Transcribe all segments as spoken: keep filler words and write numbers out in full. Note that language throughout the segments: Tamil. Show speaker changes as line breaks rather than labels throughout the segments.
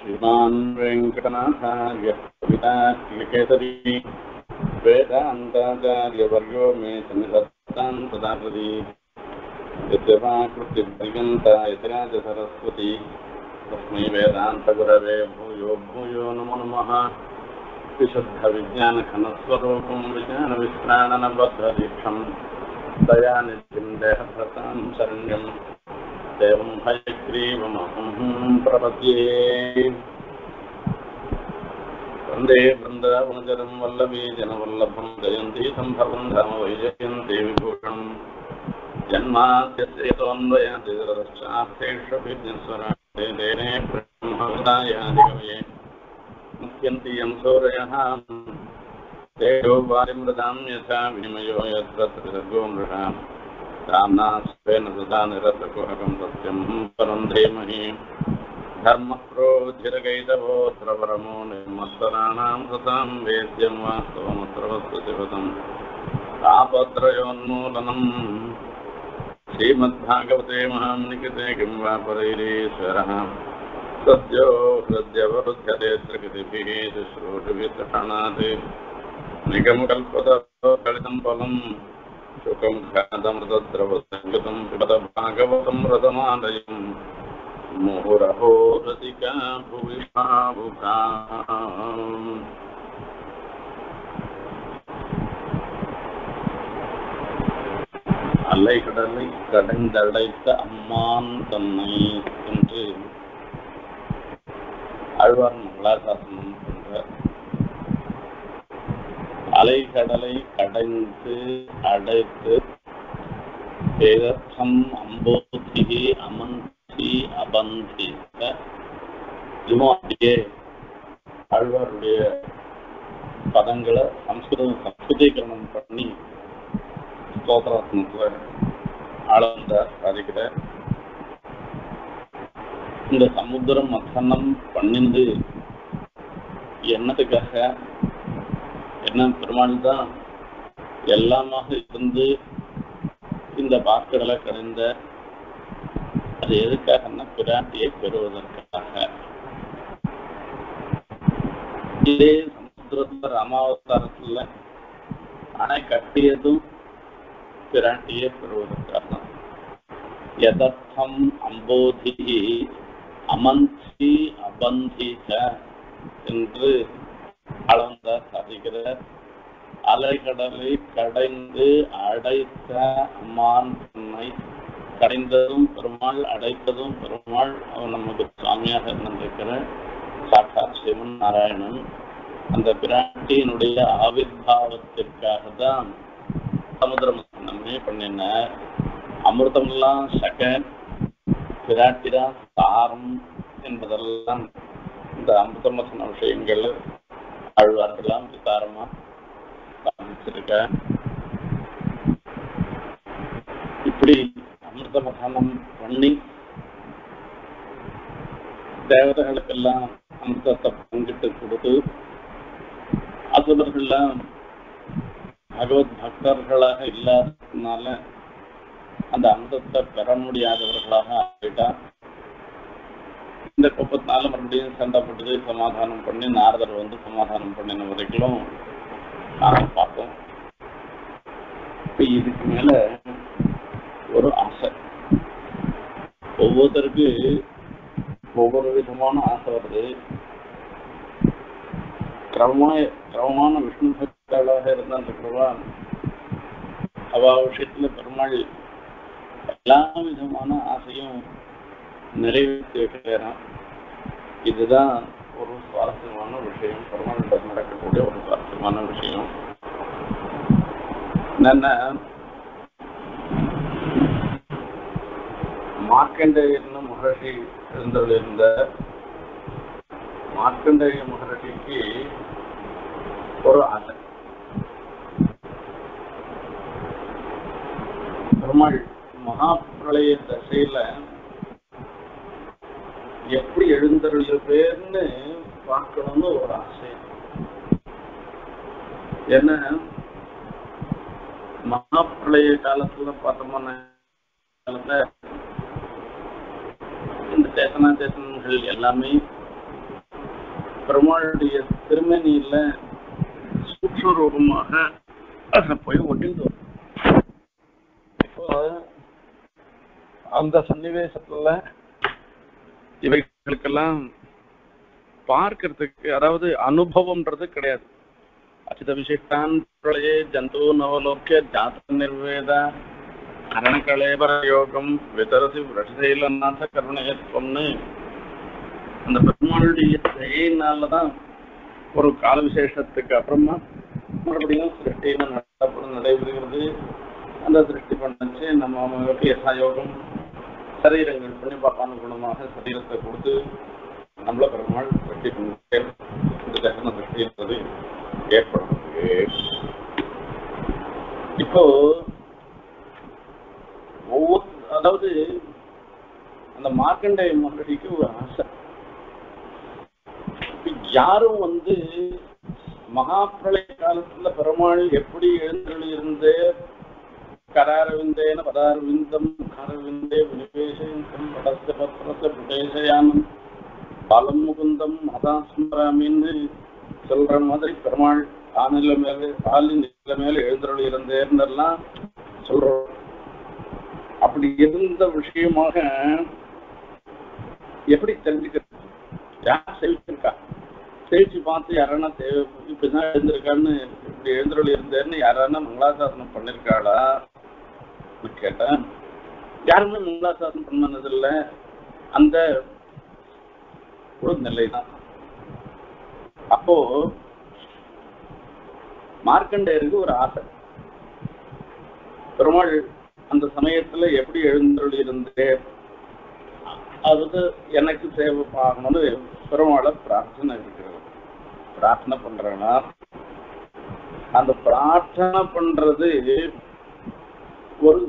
श्रीमान् वेङ्कटनाथार्यः कवितार्किकेसरी वेदान्ताचार्यवर्यो मे सन्निधत्तां सदा प्रति यस्य वाक्कृतिपर्यन्ता यतिराजसरस्वती तस्मै वेदान्तगुरवे भूयो भूयो नमो नमः। विशुद्धविज्ञानघनस्वरूपं विज्ञानविश्राणनबद्धदीक्षं दयानिधिं देहभृतां शरण्यं देवं हयग्रीवमहं प्रपद्ये। वन्दे वृन्दावनचरं वल्लभी जनवल्लभं जयन्ती सम्भवं धाम वैजयन्ती विभूषणं जन्माद्यस्येतोऽन्वयादिरश्चार्थेष्वभिज्ञस्वराटे तेने ब्रह्महृदायादिकवये मुह्यन्ति यं सूरयः तेजो वारिमृदां यथा विनिमयो यत्र त्रिसर्गो मृषा राम्नास्तेन सदा निरतकुहकं सत्यं परं धीमहि। धर्मप्रोज्झिरकैतवोऽत्र परमो निर्मत्सराणां सतां वेद्यं वास्तवमत्र वस्तुतिपदं तापत्रयोन्मूलनं श्रीमद्भागवते महामुनिकृते किं वा परैरीश्वरः सद्यो हृद्यवरुध्यते त्रिकृतिभिः शुश्रूषुभिः निगमकल्पतरुकलितं फलं शुकं ख्यातमृतद्रवसङ्गतं पिबत भागवतं रसमालयं मुहुरहो रसिका भुवि भावुकाः। அலை கடலை கடைந்தடைத்த அம்மான் தன்னை என்று ஆழ்வார் மங்களாசாசனம் என்ற அலைகடலை கடைந்து அடைத்து ஏதம் அம்போதிகி அமந்தி அபந்தித்த இதுமாதிரியே ஆழ்வாருடைய பதங்களை சம்ஸ்கிருதம் சம்ஸ்கிருதீகரணம் பண்ணி ஸ்தோத்திராத்மத்தில் ஆளவந்தார் சாதிக்கிறார். இந்த சமுத்திரம் மத்தனம் பண்ணிந்து என்னத்துக்காக, என்ன பெருமாள் தான் எல்லாமாக இருந்து இந்த பாக்கடலை கடைந்த அது எதுக்காகன்னா பிராட்டியை பெறுவதற்காக. இதே சமுத்திரத்துல ராமாவதாரத்துல அணை கட்டியதும் பிராட்டியை பெறுவதற்காக. யதர்த்தம் அம்போதி அமந்தி அபந்திக என்று அளந்தார் சாதிக்கிறார். அலைகடலை கடைந்து அடைத்த அம்மான் தன்னை, கடைந்ததும் பெருமாள் அடைத்ததும் பெருமாள், அவன் நமக்கு சுவாமியாக இருந்திருக்கிற சாட்சாத் சிவன் நாராயணன். அந்த பிராட்டியினுடைய ஆவிர்வாவத்திற்காக தான் சமுத்திர மத்தனமே பண்ணினார். அமிர்தமெல்லாம் சக, பிராட்டிதான் சாரம் என்பதெல்லாம் இந்த அமிர்த மத்தன விஷயங்கள் ஆழ்வார்கள்லாம் விசாரமா காமிச்சிருக்க. இப்படி அமிர்த மதனம் பண்ணி தேவதைகளுக்கெல்லாம் அமிர்தத்தை பங்கிட்டு கொடுத்து அசுரர்கள்லாம் பகவத் பக்தர்களாக இல்லாததுனால அந்த அமிர்தத்தை பெற முடியாதவர்களாக ஆகிட்டா. இந்த கோபத்தினால மறுபடியும் சண்டை போட்டு சமாதானம் பண்ணி நாரதர் வந்து சமாதானம் பண்ணின வரைக்கும் நாம பார்த்தோம். இப்ப இதுக்கு மேல ஒரு ஆசை, ஒவ்வொருத்தருக்கு ஒவ்வொரு விதமான ஆசை வருது. கிரமமா கிரமமான விஷ்ணு பக்தர்களாக இருந்தான்றவா அவ விஷயத்துல பெருமாள் எல்லா விதமான ஆசையும் நிறைவேற்றி வைக்கிறான். இதுதான் ஒரு சுவாரஸ்யமான விஷயம், பெருமாள் நடக்கக்கூடிய ஒரு சுவாரஸ்யமான விஷயம். என்னன்னா, மார்க்கண்டேயன்னு மகர்ஷி இருந்த மார்க்கண்டேய மகர்ஷிக்கு ஒரு ஆசை. பெருமாள் மகாபிரளய தசையில எப்படி எழுந்தருளிய பேர்னு பார்க்கணும்னு ஒரு ஆசை. ஏன்னா மகாபிரளய காலத்துல பார்த்தோம்னா காலத்துல இந்த சேத்தனா சேத்தனங்கள் எல்லாமே பெருமாளுடைய திருமணியில சூக்ஷ்ம ரூபமாக அதை போய் ஒட்டிட்டு இப்போ அந்த சன்னிவேசத்துல இவைகளுக்கெல்லாம் பார்க்கறதுக்கு அதாவது அனுபவம்ன்றது கிடையாது. அச்சித விசிஷ்டான் பிரளயே ஜந்து நவலோக்கிய ஜாத நிர்வேத கரணகலேபர யோகம் விதரசி விரசைலநாத கருணையத்வம்னு அந்த பெருமாளுடைய செயனாலதான் ஒரு கால விசேஷத்துக்கு அப்புறமா மறுபடியும் சிருஷ்டின்னு நடப்படும் நடைபெறுகிறது. அந்த சிருஷ்டி பண்ணச்சு நம்ம அவங்களுக்கு யசாயோகம் சரீரங்கள் பண்ணி பாப்பானுகுணமாக சரீரத்தை கொடுத்து நம்மள பெருமாள் சிருஷ்டி பண்ண இந்த தகன சிருஷ்டி என்பது ஏற்படுறது. இப்போ ஒவ்வொரு அதாவது அந்த மார்க்கண்டேய மகரிக்கு ஒரு ஆசை. யாரும் வந்து மகாபிரளய காலத்துல பெருமாள் எப்படி எழுந்தருளி இருந்து கராரவிந்தேன பதாரவிந்தம் காரவிந்தே வினிவேசம் படத்த பத்திரத்தை புடேசயானம் பாலம் முகுந்தம் மதாஸ்மராமின்னு சொல்ற மாதிரி பெருமாள் ஆனில மேல ஆளின் நில மேல எழுந்தருளி இருந்தேன்னெல்லாம் சொல்றோம். அப்படி இருந்த விஷயமாக எப்படி தெரிஞ்சுக்கிறது? யார் செவிச்சிருக்கா? செவிச்சு பார்த்து யாரானா இப்படிதான் எழுந்திருக்கான்னு இப்படி எழுந்தருளி இருந்தேன்னு யாரானா மங்களாசாசனம் பண்ணிருக்காளா கேட்டேன். யாருமே மங்களாசாசனம் பண்ணதில்லை. அந்த ஒரு நிலைதான். அப்போ மார்க்கண்டேயருக்கு ஒரு ஆசை, பெருமாள் அந்த சமயத்துல எப்படி எழுந்தருளி இருந்தே அது எனக்கு சேவை பார்க்கணும்னு பெருமாளை பிரார்த்தனை இருக்கிறது. பிரார்த்தனை பண்றேன்னா அந்த பிரார்த்தனை பண்றது ஒரு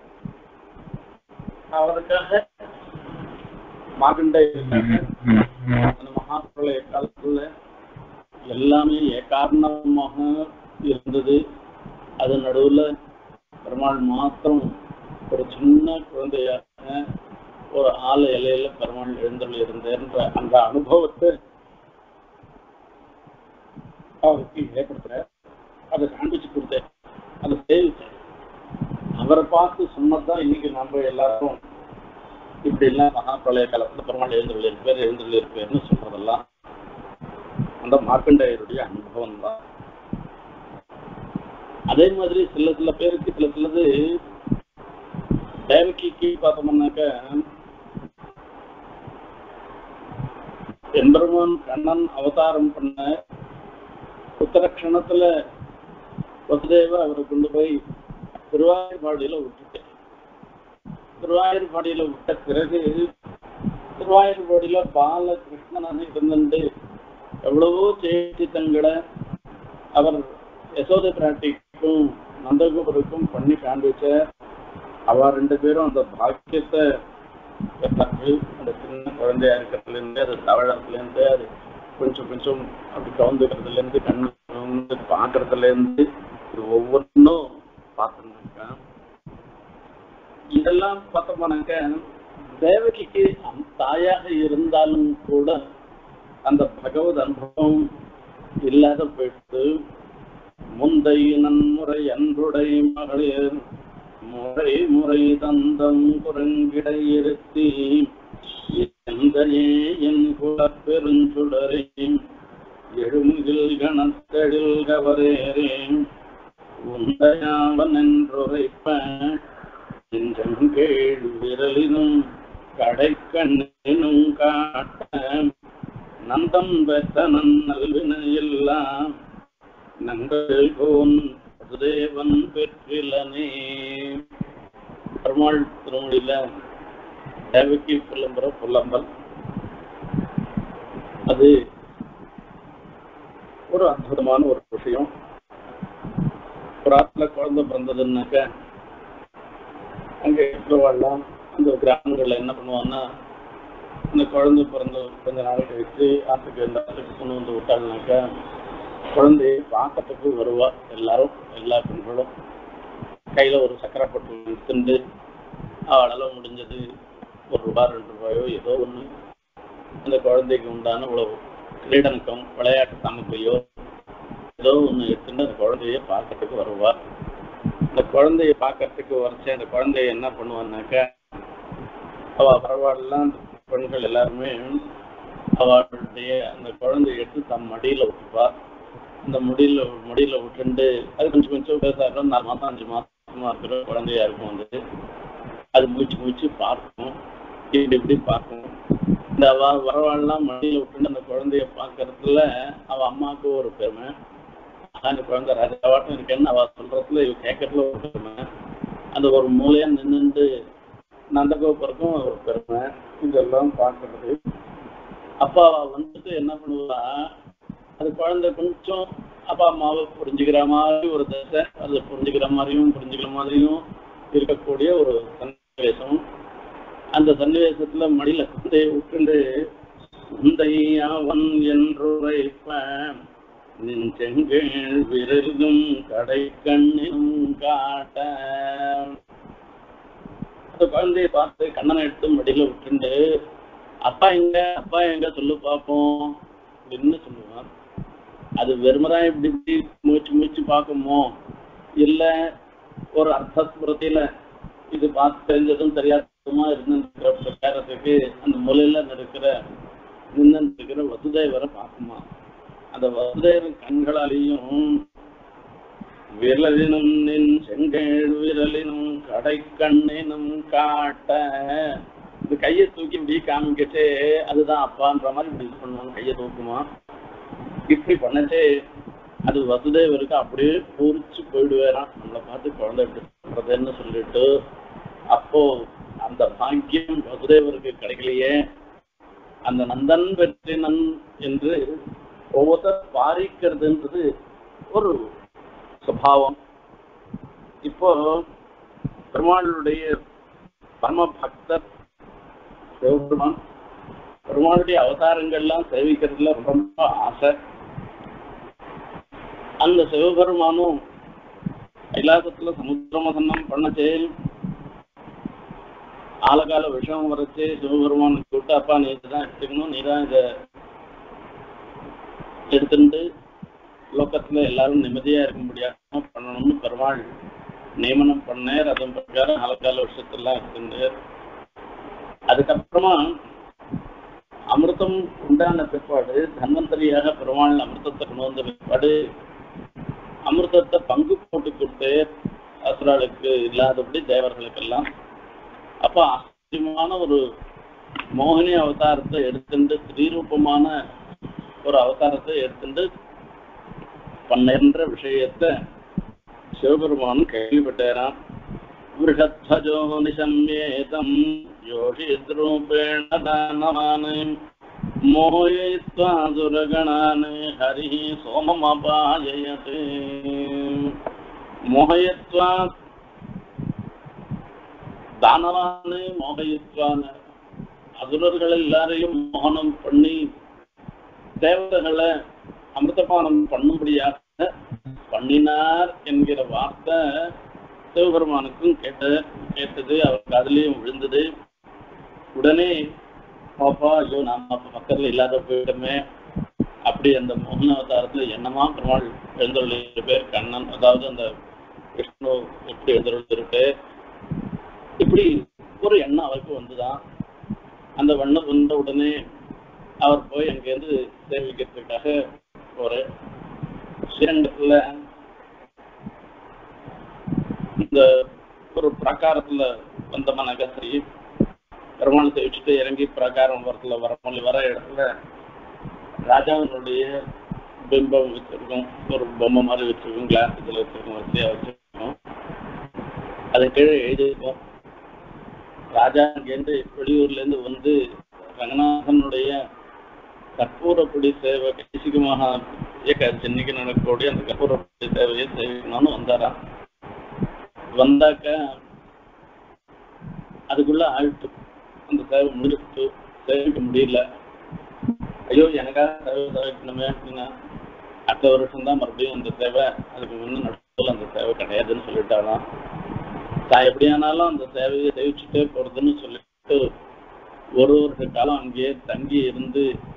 அவருக்காக மார்க்கண்டேயருக்காக அந்த மகாபிரளய காலத்துல எல்லாமே ஏகாரணமாக இருந்தது. அது நடுவுல பெருமாள் மாத்திரம் ஒரு சின்ன குழந்தையாக ஒரு ஆள இலையில பெருமாள் எழுந்தருளி இருந்தேன்ற அந்த அனுபவத்தை அவருக்கு ஏற்படுத்துற, அதை காண்பிச்சு கொடுத்தேன், அதை சேவிச்சேன். அவரை பார்த்து சொன்னதான் இன்னைக்கு நம்ம எல்லாரும் இப்படி எல்லாம் மகாபிரளய காலத்துல பெருமாள் எழுந்தருளி இருப்பார் எழுந்தருளி இருப்பார்னு சொல்றதெல்லாம் அந்த மார்க்கண்டேயருடைய அனுபவம் தான். அதே மாதிரி சில சில பேருக்கு சில சிலது தேவகிக்கு பார்த்தோம்னாக்க எம்பெருமான் கண்ணன் அவதாரம் பண்ண உத்தரக்ஷணத்துல வசுதேவ அவரை கொண்டு போய் திருவாயூர்பாடியில விட்டுட்டேன். திருவாயூர்பாடியில விட்ட பிறகு திருவாயூர்பாடியில பாலகிருஷ்ணனாக இருந்துட்டு எவ்வளவோ சேத்தித்தங்களை அவர் யசோதை பிராட்டிக்கும் நந்தகோபருக்கும் பண்ணி காண்பிச்ச. அவ ரெண்டு பேரும் அந்த பாக்கியத்தை அந்த சின்ன குழந்தையா இருக்கிறதுல இருந்து அது தவழத்துல இருந்து அது கொஞ்சம் கொஞ்சம் அப்படி கவுந்துக்கிறதுல இருந்து கண்ணு வந்து பாக்குறதுல இருந்து இது ஒவ்வொன்றும் பார்த்துருக்கா. இதெல்லாம் பார்த்தோம்னாக்க தேவகிக்கு தாயாக இருந்தாலும் கூட அந்த பகவத் அனுபவம் இல்லாத போயிட்டு முந்தை நன்முறை அன்றுடை மகளிர் முறை முறை தந்தம் குரங்கிடை இருத்தி என் குலப்பெருஞ்சுடரே எழுமுகில் கணத்தெழில் கவரேரே உந்தையாவன் என்றுரைப்ப கீழ் விரலினும் கடைக்கண்ணினும் காட்ட நந்தம் பெற்ற நல்வினையெல்லாம் நங்கள் கோன் தேவன் பெற்றிலனே. பெருமாள் திருமொழியில தேவகி புலம்புற புலம்பல் அது ஒரு அற்புதமான ஒரு விஷயம். ஒரு ஆத்துல குழந்தை பிறந்ததுன்னாக்க அங்க இருக்கிறவாள்லாம் அந்த கிராமங்கள்ல என்ன பண்ணுவாங்கன்னா அந்த குழந்தை பிறந்த கொஞ்ச நாள் கழிச்சு ஆத்துக்கு இந்த ஆத்துக்கு கொண்டு வந்து விட்டாள்னாக்கா குழந்தையை பார்க்கறதுக்கு வருவா எல்லாரும், எல்லா பெண்களும் கையில ஒரு சக்கரை போட்டு எடுத்துட்டு அவளால் முடிஞ்சது ஒரு ரூபாய் ரெண்டு ரூபாயோ ஏதோ ஒன்று அந்த குழந்தைக்கு உண்டான உழவு கிரீடனுக்கும் விளையாட்டு சாமக்கிரியோ ஏதோ ஒன்று எடுத்துட்டு அந்த குழந்தைய பார்க்கறதுக்கு வருவா. அந்த குழந்தைய பார்க்கறதுக்கு வரைச்சு அந்த குழந்தைய என்ன பண்ணுவான்னாக்க அவ பரவாயில்லாம் பெண்கள் எல்லாருமே அவளுடைய அந்த குழந்தைய எடுத்து தம் மடியில விட்டுப்பா. அந்த முடியில முடியில விட்டுண்டு அது கொஞ்சம் கொஞ்சம் பேசாடுறோம். நாலு மாசம் அஞ்சு மாசமா இருக்கிற குழந்தையா இருக்கும். வந்து அது மூச்சு மூச்சு பார்க்கும், இப்படி இப்படி பார்க்கும். இந்த அவ வரவாள்லாம் மடியில விட்டுண்டு அந்த குழந்தைய பார்க்கறதுல அவ அம்மாவுக்கு ஒரு பெருமை. அந்த குழந்தை ராஜாவாட்டம் இருக்கேன்னு அவ சொல்றதுல இவ கேட்கறதுல ஒரு பெருமை. அந்த ஒரு மூலையா நின்றுண்டு நந்தகோபுரக்கும் ஒரு பெருமை. இதெல்லாம் பார்க்கறது. அப்பா வந்துட்டு என்ன பண்ணுவா, அது குழந்தை கொஞ்சம் அப்பா அம்மாவை புரிஞ்சுக்கிற மாதிரி ஒரு தசை, அது புரிஞ்சுக்கிற மாதிரியும் புரிஞ்சுக்கிற மாதிரியும் இருக்கக்கூடிய ஒரு சன்னிவேசம். அந்த சன்னிவேசத்துல மடியில குழந்தையை விட்டுண்டு குந்தையவன் என்றுரைப்ப நின் செங்கேள் விரலும் கடை கண்ணினும் காட்ட. அந்த குழந்தைய பார்த்து கண்ணனை எடுத்து மடியில விட்டுண்டு அப்பா எங்க அப்பா எங்க சொல்லு பார்ப்போம் அப்படின்னு சொல்லுவான். அது வெறுமரா இப்படி இப்படி மூச்சு மூச்சு பார்க்குமோ இல்ல ஒரு அர்த்தஸ்புரத்தில இது பார்த்து தெரிஞ்சதும் தெரியாததுமா இருந்துருக்கிற பிரச்சாரத்துக்கு அந்த மூலையில இருக்கிற நின்று இருக்கிற வசுதேவரை பார்க்குமா. அந்த வசுதேவன் கண்களாலையும் விரலினும் நின் செங்கேள் விரலினும் கடை கண்ணினும் காட்ட, இந்த கையை தூக்கி இப்படி காமிக்கிட்டே அதுதான் அப்பான்ற மாதிரி இப்படி இது பண்ணுவாங்க. கையை தூக்குமா இப்படி பண்ணச்சே அது வசுதேவருக்கு அப்படியே பூரிச்சு போயிடுவேறான். நம்மளை பார்த்து குழந்தை எப்படி சொல்றதுன்னு சொல்லிட்டு அப்போ அந்த பாக்கியம் வசுதேவருக்கு கிடைக்கலையே. அந்த நந்தன் வெற்றினன் என்று ஒவ்வொருத்தர் பாரிக்கிறதுன்றது ஒரு சுபாவம். இப்போ பெருமாளுடைய பரம பக்தர் சிவபெருமான், பெருமாளுடைய அவதாரங்கள்லாம் சேவிக்கிறதுல ரொம்ப ஆசை. அந்த சிவபெருமானும் கைலாசத்துல சமுத்திரமசனம் பண்ணச்சே ஆலகால விஷம் வரைச்சு சிவபெருமான் கூப்பிட்டு அப்பா நீ இதுதான் எடுத்துக்கணும், நீதான் இதை எடுத்துட்டு லோக்கத்துல எல்லாரும் நிம்மதியா இருக்க முடியாம பண்ணணும்னு பெருமாள் நியமனம் பண்ணேர். அதன் பிரகாரம் ஆலகால விஷயத்தெல்லாம் எடுத்துட்டு அதுக்கப்புறமா அமிர்தம் உண்டான பிற்பாடு தன்வந்தரியாக பெருமாள் அமிர்தத்தை கொண்டு வந்த பிற்பாடு அமிர்தத்தை பங்கு போட்டு கொடுத்து அசுராளுக்கு இல்லாதபடி தேவர்களுக்கெல்லாம். அப்ப ஆச்சரியமான ஒரு மோகினி அவதாரத்தை எடுத்துட்டு ஸ்ரீரூபமான ஒரு அவதாரத்தை எடுத்துட்டு பன்னென்ற விஷயத்தை சிவபெருமான் கேள்விப்பட்டாராம். விருஷத்வஜோ நிசம்யேதம் யோஷித்ரூபேண தானவானே மோயித்வா சுரகணானே ஹரிஹி சோமமபாயயதே. மோகயித்வா தானவானே மோகயித்வான அசுரர்கள் எல்லாரையும் மோகனம் பண்ணி தேவதைகளை அமிர்தபானம் பண்ணும்படியாக பண்ணினார் என்கிற வார்த்தை சிவபெருமானுக்கும் கேட்ட கேட்டது அவருக்கு அதுலயும் விழுந்தது. உடனே பாப்பா ஐயோ நாம மக்கள் இல்லாத போயிட்டோமே அப்படி அந்த மோகன அவதாரத்துல என்னமா பெருமாள் எழுந்தருள் பேர் கண்ணன், அதாவது அந்த விஷ்ணு எப்படி எழுந்தருள் இப்படி ஒரு எண்ணம் அவருக்கு வந்துதான். அந்த வண்ணம் வந்த உடனே அவர் போய் அங்கேருந்து சேவிக்கிறதுக்காக ஒரு ஸ்ரீரங்கத்துல இந்த ஒரு பிரகாரத்துல வந்தமனாக சரி பெருமாள் சேவிச்சுட்டு இறங்கி பிரகாரம் வரத்துல வரமொழி வர இடத்துல ராஜாவினுடைய பிம்பம் வச்சிருக்கோம், ஒரு பொம்மை மாதிரி வச்சிருக்கோம், கிளாஸ் இதுல வச்சிருக்கோம், வசதியா வச்சிருக்கோம். அது கீழே எழுதியிருக்கோம். ராஜா அங்கேருந்து வெளியூர்ல இருந்து வந்து ரங்கநாதனுடைய கற்பூரப்பொடி சேவை கைசிகமாக இயக்க சென்னைக்கு நடக்கக்கூடிய அந்த கற்பூரப்பொடி சேவையை சேவிக்கணும்னு வந்தாராம். வந்தாக்க அதுக்குள்ள ஆயிட்டு அந்த சேவை முடிச்சுட்டு சேவிக்க முடியல. ஐயோ எனக்காக சேவை சேவிக்கணுமே அப்படின்னா அடுத்த வருஷம் தான் மறுபடியும் அந்த சேவை, அதுக்கு முன்ன நடத்தல அந்த சேவை கிடையாதுன்னு சொல்லிட்டாலாம். தான் எப்படியானாலும் அந்த சேவையை சேவிச்சுட்டே போறதுன்னு சொல்லிட்டு ஒரு வருஷ காலம் அங்கேயே தங்கி இருந்து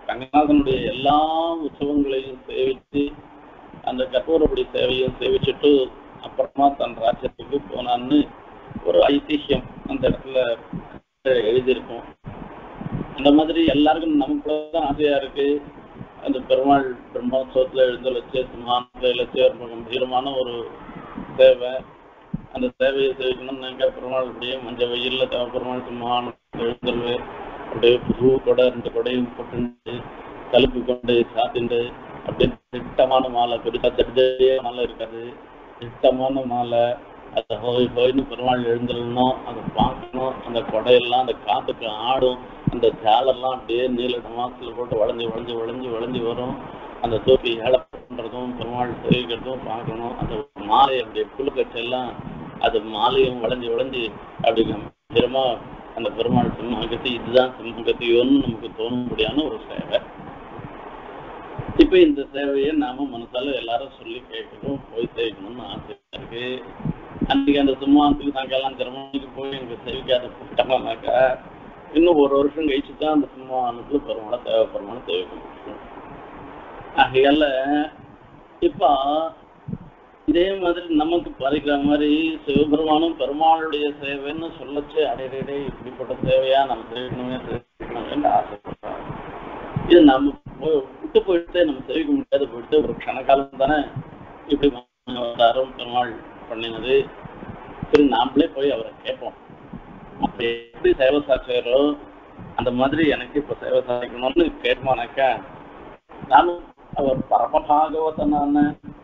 ரங்கநாதனுடைய எல்லா உற்சவங்களையும் சேவித்து அந்த கற்பூரப்படி சேவையும் சேவிச்சுட்டு அப்புறமா தன் ராஜ்யத்துக்கு போனான்னு ஒரு ஐதிஹ்யம் அந்த இடத்துல எழுதியிருக்கும். அந்த மாதிரி எல்லாருக்கும் நமக்குள்ளதான் ஆசையா இருக்கு. அந்த பெருமாள் பிரம்மோத்சவத்துல எழுந்தொழிச்சு சிம்மானத்துல இழைச்சு ரொம்ப கம்பீரமான ஒரு சேவை. அந்த சேவையை சேவிக்கணும்னாக்கா பெருமாள் அப்படியே மஞ்சள் வெயில்ல பெருமாள் சிம்மானத்துல எழுந்தொழு அப்படியே புது கொடை ரெண்டு கொடையும் போட்டு தலுப்பு கொண்டு சாத்திண்டு அப்படியே திட்டமான மாலை, பெருசா தடிதடியே மாலை இருக்காது, திட்டமான மாலை. அதை ஹோய் ஹோய்னு பெருமாள் எழுந்துடணும், அதை பார்க்கணும். அந்த கொடையெல்லாம் அந்த காத்துக்கு ஆடும், அந்த சேலெல்லாம் அப்படியே நீல மாசத்துல போட்டு வளைஞ்சு வளைஞ்சு வளைஞ்சு வளைஞ்சு வரும். அந்த தூக்கி ஏழை பண்றதும் பெருமாள் சேவிக்கிறதும் பார்க்கணும். அந்த மாலை அப்படியே குழுக்கச்செல்லாம் அது மாலையும் வளைஞ்சு வளைஞ்சு அப்படி கம்பீரமா அந்த பெருமாள் சிம்மகத்தி, இதுதான் சிம்மகத்தியோன்னு நமக்கு தோணும்படியான ஒரு சேவை. இப்ப இந்த சேவையை நாம மனசால எல்லாரும் சொல்லி கேட்கணும், போய் சேவிக்கணும்னு ஆசையா இருக்கு. அன்னைக்கு அந்த சிம்மானத்துக்கு நாங்கெல்லாம் ஜெர்மனிக்கு போய் எனக்கு சேவிக்காத போட்டாங்கனாக்கா இன்னும் ஒரு வருஷம் கழிச்சு தான் அந்த சிம்மானத்துல பெருமாளை தேவைப்படுமான சேவிக்க முடியும். ஆகையால இப்ப இதே மாதிரி நமக்கு பறிக்கிற மாதிரி சிவபெருமானும் பெருமாளுடைய சேவைன்னு சொல்லச்சு அடையடே இப்படிப்பட்ட சேவையா நம்ம சேவிக்கணுமே சேவிக்கணுமே ஆசைப்படுறோம். இது நம்ம விட்டு போயிட்டு நம்ம சேவிக்க முடியாது. போயிட்டு ஒரு க்ஷணகாலம் தானே இப்படி அவதாரம் பெருமாள் பண்ணினது. சரி, நாமளே போய் அவரை கேட்போம். அப்படி எப்படி சேவை சாட்சியரோ அந்த மாதிரி எனக்கு இப்ப சேவை சாதிக்கணும்னு கேட்போனாக்கா, நானும் அவர் பரமபாகவதனான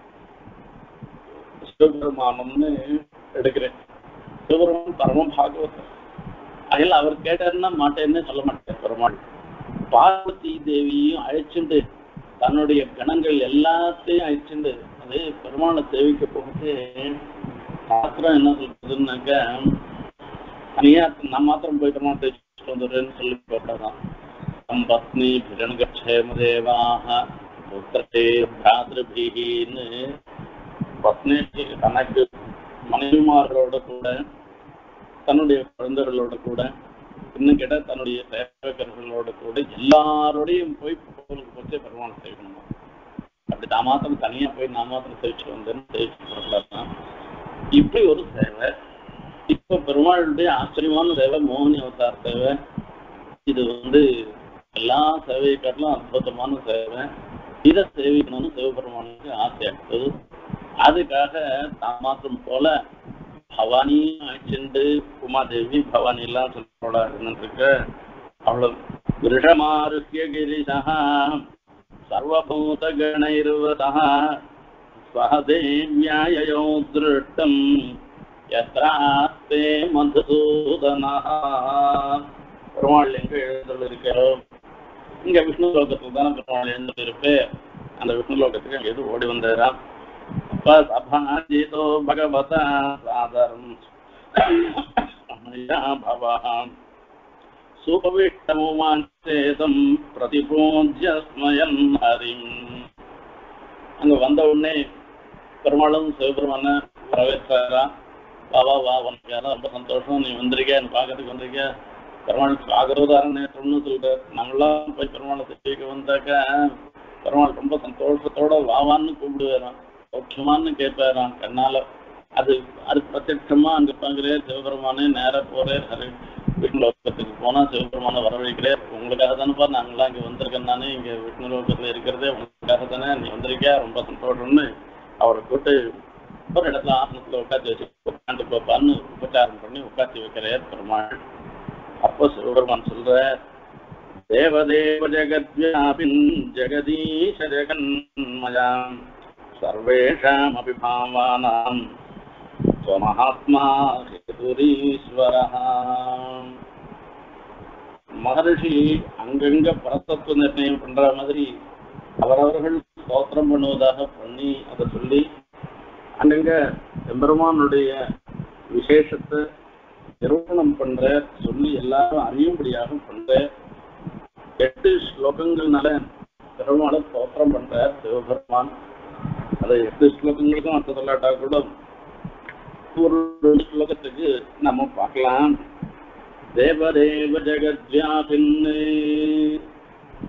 சிவபெருமானம்னு எடுக்கிறேன். சிவபெருமான் பரமபாகவதன். அதில் அவர் கேட்டாருன்னா மாட்டேன்னு சொல்ல மாட்டேன். பெருமாள் பார்வதி தேவியும் அழைச்சுண்டு தன்னுடைய கணங்கள் எல்லாத்தையும் அழைச்சுண்டு அது பெருமாளை சேவிக்க போகுது. சாஸ்திரம் என்ன சொல்றதுன்னாக்கா, தனியா நான் மாத்திரம் போய் பெருமாள் சேவிச்சுட்டு வந்துடுறேன்னு சொல்லி போட்டாதான். தம் பத்னி பிரணுகேமதேவாக புத்திரே பிராதிருபின்னு பத்னி தனக்கு மனைவிமார்களோட கூட தன்னுடைய குழந்தைகளோட கூட இன்னும் கேட்டா தன்னுடைய சேவகர்களோட கூட எல்லாரோடையும் போய் கோவிலுக்கு போச்சு பெருமாள் சேவிக்கணும். அப்படி நான் மாத்திரம் தனியா போய் நான் மாத்திரம் சேவிச்சுட்டு வந்தேன்னு சேவிச்சு போடலாம். இப்படி ஒரு சேவை. இப்ப பெருமாளுடைய ஆச்சரியமான சேவை மோகினி அவதார சேவை. இது வந்து எல்லா சேவையை காட்டிலும் அற்புதமான சேவை. இதை சேவிக்கணும்னு சிவபெருமானுக்கு ஆசையாக்குது. அதுக்காக தான் மாத்திரம் போல பவானி ஆயிடுச்சுண்டு உமாதேவி பவானி எல்லாம் சொல்ல இருக்க அவ்வளவு விருஷமாருக்கிய கிரிசா சர்வபூத கணைர்வதா ஸ்வதேவ்யாயோ திருஷ்டம் யத்ராஸ்தே மதுசூதனா. பெருமாள் எங்க எழுந்தல் இருக்கிறோம்? இங்க விஷ்ணு லோகத்துக்கு தானே பெருமாள் எழுந்தல் இருப்பே. அந்த விஷ்ணு லோகத்துக்கு அங்க எது ஓடி வந்தாராம். சபாஜிதோ பகவதா சாதரம் பவாம் சுபவிஷ்டமுமாச்சேதம் பிரதிபூஜ்ய ஸ்மயன் ஹரிம். அங்க வந்த உடனே பெருமாளும் சிவபெருமான வரவேற்றாரா. பாவா வா, உனக்கு ரொம்ப சந்தோஷம், நீ வந்திருக்க, நீ பார்க்கறதுக்கு வந்திருக்க. பெருமாள் ஆகரோதாரம் நேற்றம்னு சொல்ற. நம்மளாம் போய் பெருமாளை தெரிவிக்க வந்தாக்கா பெருமாள் ரொம்ப சந்தோஷத்தோட வாவான்னு கூப்பிடுவாராம், சௌக்கியமானு கேட்பாராம் கண்ணால. அது அது பிரத்யட்சமா அங்க பாக்குறே சிவபெருமானே நேர போறே விஷ்ணு லோகத்துக்கு போனா சிவபெருமான வரவழைக்கிறேன். உங்களுக்காக தானேப்பா நாங்களாம் இங்க வந்திருக்கேன். நானே இங்க விஷ்ணு லோகத்துல இருக்கிறதே உங்களுக்காக தானே, நீ வந்திருக்கியா, ரொம்ப சந்தோஷம்னு அவரை கூட்டு ஒரு இடத்துல ஆசனத்துல உட்காந்து வச்சு உட்காந்து போப்பான்னு உபச்சாரம் பண்ணி உட்காந்து வைக்கிறார் பெருமாள். அப்போ சிவபெருமான் சொல்ற, தேவதேவ ஜெகத்வியாபின் ஜெகதீஷ ஜெகன்மயாம் சர்வேஷாம் அபிபாவானாம் ஸ்வமஹாத்மா ஹேதுரீஸ்வரஹ. மகரிஷி அங்கங்க பரத்தத்துவ நிர்ணயம் பண்ற மாதிரி அவரவர்கள் ஸ்தோத்திரம் பண்ணுவதாக பண்ணி அதை சொல்லி அங்கங்க எம்பெருமானுடைய விசேஷத்தை நிரூபணம் பண்ற சொல்லி எல்லாரும் அறியும்படியாக பண்ற எட்டு ஸ்லோகங்கள்னால பெருமாளை ஸ்தோத்திரம் பண்ற சிவபெருமான். அதை எட்டு ஸ்லோகங்களுக்கும் அர்த்தம் சொல்லாட்டா கூட ஒரு ரெண்டு ஸ்லோகத்துக்கு நம்ம பார்க்கலாம். தேவதேவ ஜெகத்வியாபின்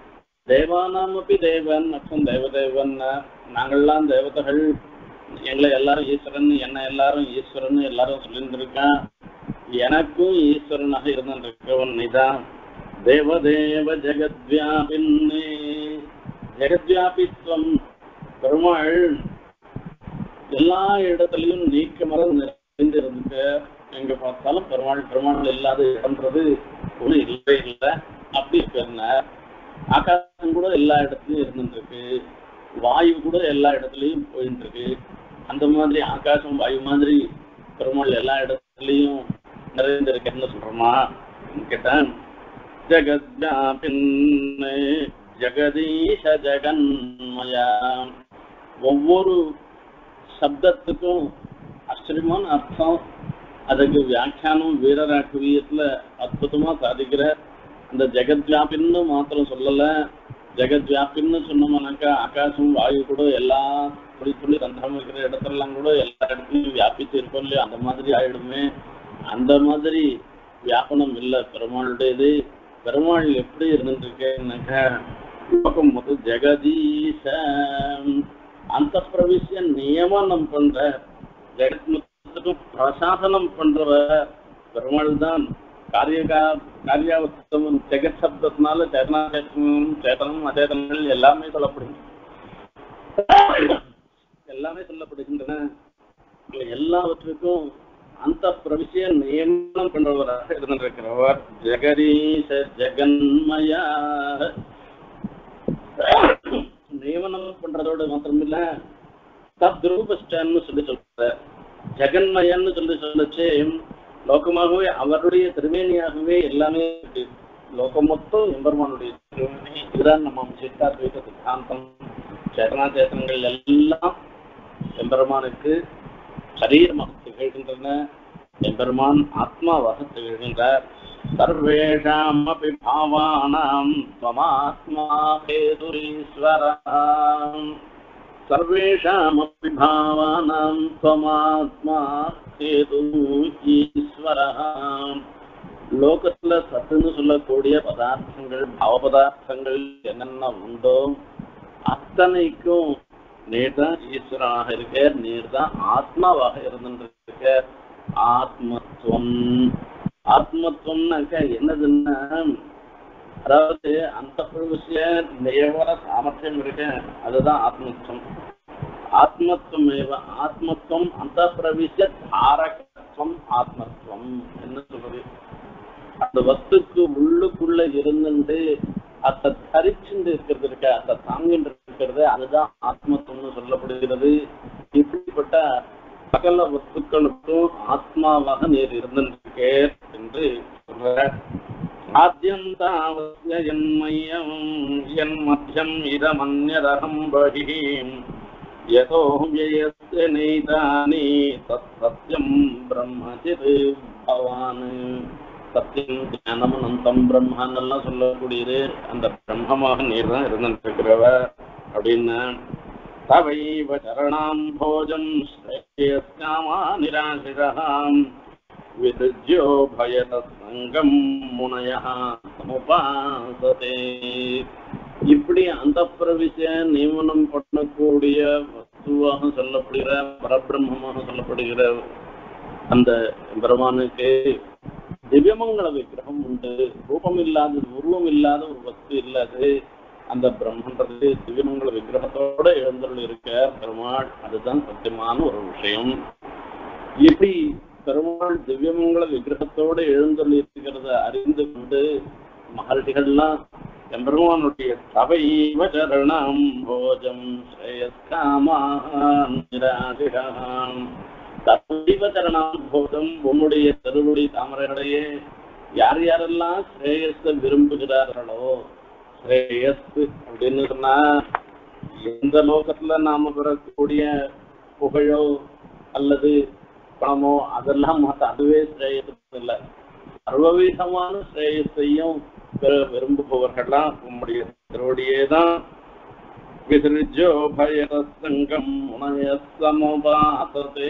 தேவானாமப்பி தேவன் மற்றும் தேவதேவன், நாங்கள்லாம் தேவதைகள், எங்களை எல்லாரும் ஈஸ்வரன், என்ன எல்லாரும் ஈஸ்வரன் எல்லாரும் சொல்லியிருந்திருக்கான். எனக்கும் ஈஸ்வரனாக இருந்திருக்கவன் நீதான். தேவதேவ ஜெகத்வியாபின்னே, ஜெகத்வியாபித்வம் பெருமாள் எல்லா இடத்துலையும் நீக்க மரம் நிறைந்து இருந்துக்க. எங்க பார்த்தாலும் பெருமாள் பெருமாள் இல்லாத இடம்ன்றது ஒண்ணு இல்லவே இல்லை. அப்படி இருக்க ஆகாசம் கூட எல்லா இடத்துலயும் இருந்துருக்கு, வாயு கூட எல்லா இடத்துலயும் போயிட்டு இருக்கு. அந்த மாதிரி ஆகாசம் வாயு மாதிரி பெருமாள் எல்லா இடத்துலயும் நிறைந்திருக்கேன்னு சொல்றோமா கேட்டேன். ஜெகத்யாபின்னே ஜெகதீஷ ஜெகன்மயா. ஒவ்வொரு சப்தத்துக்கும் ஆச்சரியமான அர்த்தம், அதுக்கு வியாக்கியானம் வீரராகவியத்துல அற்புதமா சாதிக்கிற. அந்த ஜெகத்வியாபின்னு மாத்திரம் சொல்லல, ஜெகத்வியாபின்னு சொன்னோம்னாக்கா ஆகாசம் வாயு கூட எல்லா துளி துளி ரந்தம் இருக்கிற இடத்துலாம் கூட எல்லா இடத்துலையும் வியாபித்து இருக்கோம் இல்லையா, அந்த மாதிரி ஆயிடுமே. அந்த மாதிரி வியாபனம் இல்லை பெருமாளுடையது. பெருமாள் எப்படி இருந்துருக்கேன்னாக்கா பார்க்கும்போது ஜெகதீச அந்த பிரவிசிய நியமனம் பண்ற, ஜெகத்முத்துக்கும் பிரசாசனம் பண்றவ பெருமாள் தான். காரியகா காரியாவஸ்தம் ஜெகத் சப்தத்தினால சேதனாச்சேதனம் சேதனம் அச்சேதனங்கள் எல்லாமே சொல்லப்படுது, எல்லாமே சொல்லப்படுகின்றன. எல்லாவற்றுக்கும் அந்த பிரவிசிய நியமனம் பண்றவராக இருந்திருக்கிறவர் ஜெகதீச ஜெகன்மயா. நியமனம் பண்றதோடு மாத்திரமில்ல, தத்ரூபஸ்டான்னு சொல்லி சொல்ற, ஜெகன்மயன்னு சொல்லி சொல்லிச்சு லோகமாகவே அவருடைய திருமேனியாகவே எல்லாமே இருக்கு. லோகம் மொத்தம் எம்பெருமானுடைய திருமேனி. இதுதான் நம்ம சித்தாத்வைத சித்தாந்தம். சேதனா சேதனங்கள் எல்லாம் எம்பெருமானுக்கு சரீரமாக திகழ்கின்றன. எம்பெருமான் ஆத்மாவாக திகழ்கின்றார். சர்வேஷாம் அபி பாவானாம் த்வமாத்மா ஹேதுரீஸ்வரம். சர்வேஷாம் அபி பாவானாம் த்வமாத்மா ஹேது ஈஸ்வரம். லோகத்துல சத்துன்னு சொல்லக்கூடிய பதார்த்தங்கள் பாவ பதார்த்தங்கள் என்னென்ன உண்டோ அத்தனைக்கும் நீர் தான் ஈஸ்வரனாக இருக்க, நீர் தான் ஆத்மாவாக இருந்துருக்க. ஆத்மத்துவம் ஆத்மத்துவம்னாக்க என்னதுன்னா, அதாவது அந்த பிரவிசிய நியமன சாமர்த்தியம் இருக்கு, அதுதான் ஆத்மத்துவம். ஆத்மத்துவம் ஆத்மத்துவம் அந்த பிரவிசிய தாரகத்துவம் ஆத்மத்துவம் என்ன சொல்றது, அந்த வஸ்துக்கு உள்ளுக்குள்ள இருந்துட்டு அதை தரிச்சுட்டு இருக்கிறது இருக்க, அதை தாங்கிட்டு இருக்கிறது, அதுதான் ஆத்மத்துவம்னு சொல்லப்படுகிறது. இப்படிப்பட்ட சகல வஸ்துக்களுக்கும் ஆத்மாவாக நீர் இருந்திருக்கே என்று சொல்ற. ஆத்யந்தாவஸ்ய என் மையம் என் மத்தியம் இதமன்யதகம் பஹீம் யதோ வ்யயஸ்ய நைதானி தத் சத்யம் பிரம்மசித் பவான். சத்தியம் ஞானம் அனந்தம் பிரம்மான்னெல்லாம் சொல்லக்கூடியது அந்த பிரம்மமாக நீர் தான் இருந்திருக்கிறவ அப்படின்னு. தவைவ சரணாம் போஜம் ஸ்ரேயஸ்காமா நிராசிரஹாம் விதுஜ்யோ பயத சங்கம் முனயஹ சமுபாசதே. இப்படி அந்த பிரவிசிய நியமனம் பண்ணக்கூடிய வஸ்துவாக சொல்லப்படுகிற பரபிரம்மமாக சொல்லப்படுகிற அந்த பெருமானுக்கு திவ்யமங்கள விக்கிரகம் உண்டு. ரூபம் இல்லாதது, உருவம் இல்லாத ஒரு வஸ்து இல்லாது அந்த பிரம்மன்றது திவ்யமங்கள விக்கிரகத்தோட எழுந்தருள் இருக்க பெருமாள். அதுதான் சத்தியமான ஒரு விஷயம். இப்படி பெருமாள் திவ்யமங்கள விக்கிரகத்தோட எழுந்தருள் இருக்கிறத அறிந்து கொண்டு மகர்ஷிகள்லாம் எம்பெருமானுடைய தவைவ சரணம் போஜம் ஸ்ரேயஸ்காமான் நிராசிராம். தவைவ சரணம் போஜம், உன்னுடைய திருவடி தாமரைகளையே யார் யாரெல்லாம் ஸ்ரேயஸ விரும்புகிறார்களோ, ஸ்ரேயஸ் அப்படின்னு சொன்னா எந்த லோகத்துல நாம பெறக்கூடிய புகழோ அல்லது பணமோ அதெல்லாம் மாத்த, அதுவே ஸ்ரேயஸ் இல்லை. சர்வவிதமான ஸ்ரேயஸையும் விரும்புபவர்கள்லாம் உம்முடைய திருவடியே தான். விசிறிஜோ பயரசங்கம் முனைய சமபாசதே.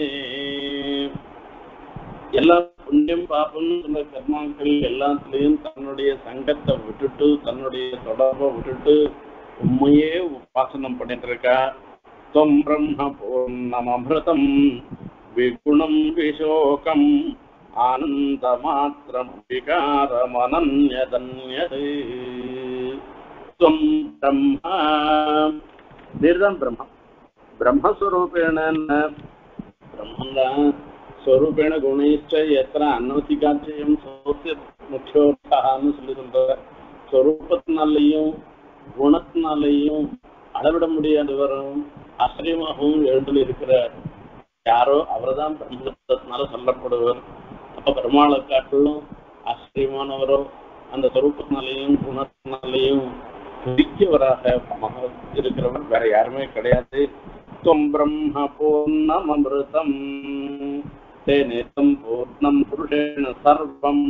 எல்லா புண்ணியம் பாப்பம்னு சொல்ல கர்மாக்கள் எல்லாத்துலயும் தன்னுடைய சங்கத்தை விட்டுட்டு, தன்னுடைய தொடர்பை விட்டுட்டு உண்மையே உபாசனம் பண்ணிட்டு இருக்கா. त्वं ब्रह्म पूर्णममृतं विगुणं विशोकम् आनन्दमात्रं विकारमनन्यदन्यते त्वं ब्रह्म निर्दं ब्रह्म ब्रह्मस्वरूपेण ब्रह्मणा स्वरूपेण गुणैश्च यत्र अन्वतिकाचयं स्वस्य मुख्योर्थः स्वरूपத்தினாலேயும் குணத்தினாலேயும் அளவிட முடியாதவரும் ஆச்சரியமாகவும் எழுந்து இருக்கிறார். யாரோ அவர்தான் பிரம்மத்தினால சொல்லப்படுவர். அப்ப பெருமாளை காட்டிலும் ஆச்சரியமானவரோ அந்த சொரூபத்தினாலேயும் குணத்தினாலேயும் பிடிக்கவராக இருக்கிறவர் வேற யாருமே கிடையாது. துவம் பிரம்ம பூர்ணம் அமிர்தம் தேனேதம் பூர்ணம் புருஷேன சர்வம்.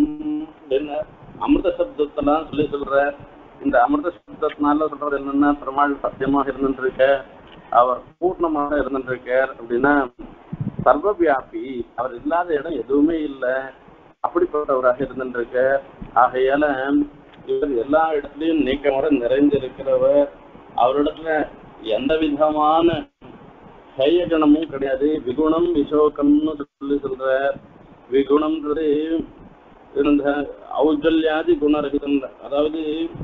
அமிர்த சப்தத்தெல்லாம் சொல்லி சொல்ற. இந்த அமிர்த சப்தத்தினால சொல்றது என்னன்னா பெருமாள் சத்தியமாக இருந்துருக்க, அவர் பூர்ணமாக இருந்துருக்கார் அப்படின்னா சர்வவியாபி, அவர் இல்லாத இடம் எதுவுமே இல்லை, அப்படிப்பட்டவராக இருந்துருக்க. ஆகையால இவர் எல்லா இடத்துலையும் நீக்கமோட நிறைந்திருக்கிறவர். அவரிடத்துல எந்த விதமான கையகணமும் கிடையாது. விகுணம் விசோகம்னு சொல்லி சொல்ற. விகுணம்ன்றது இந்த ஔஜல்யாதி குணரகிதம், அதாவது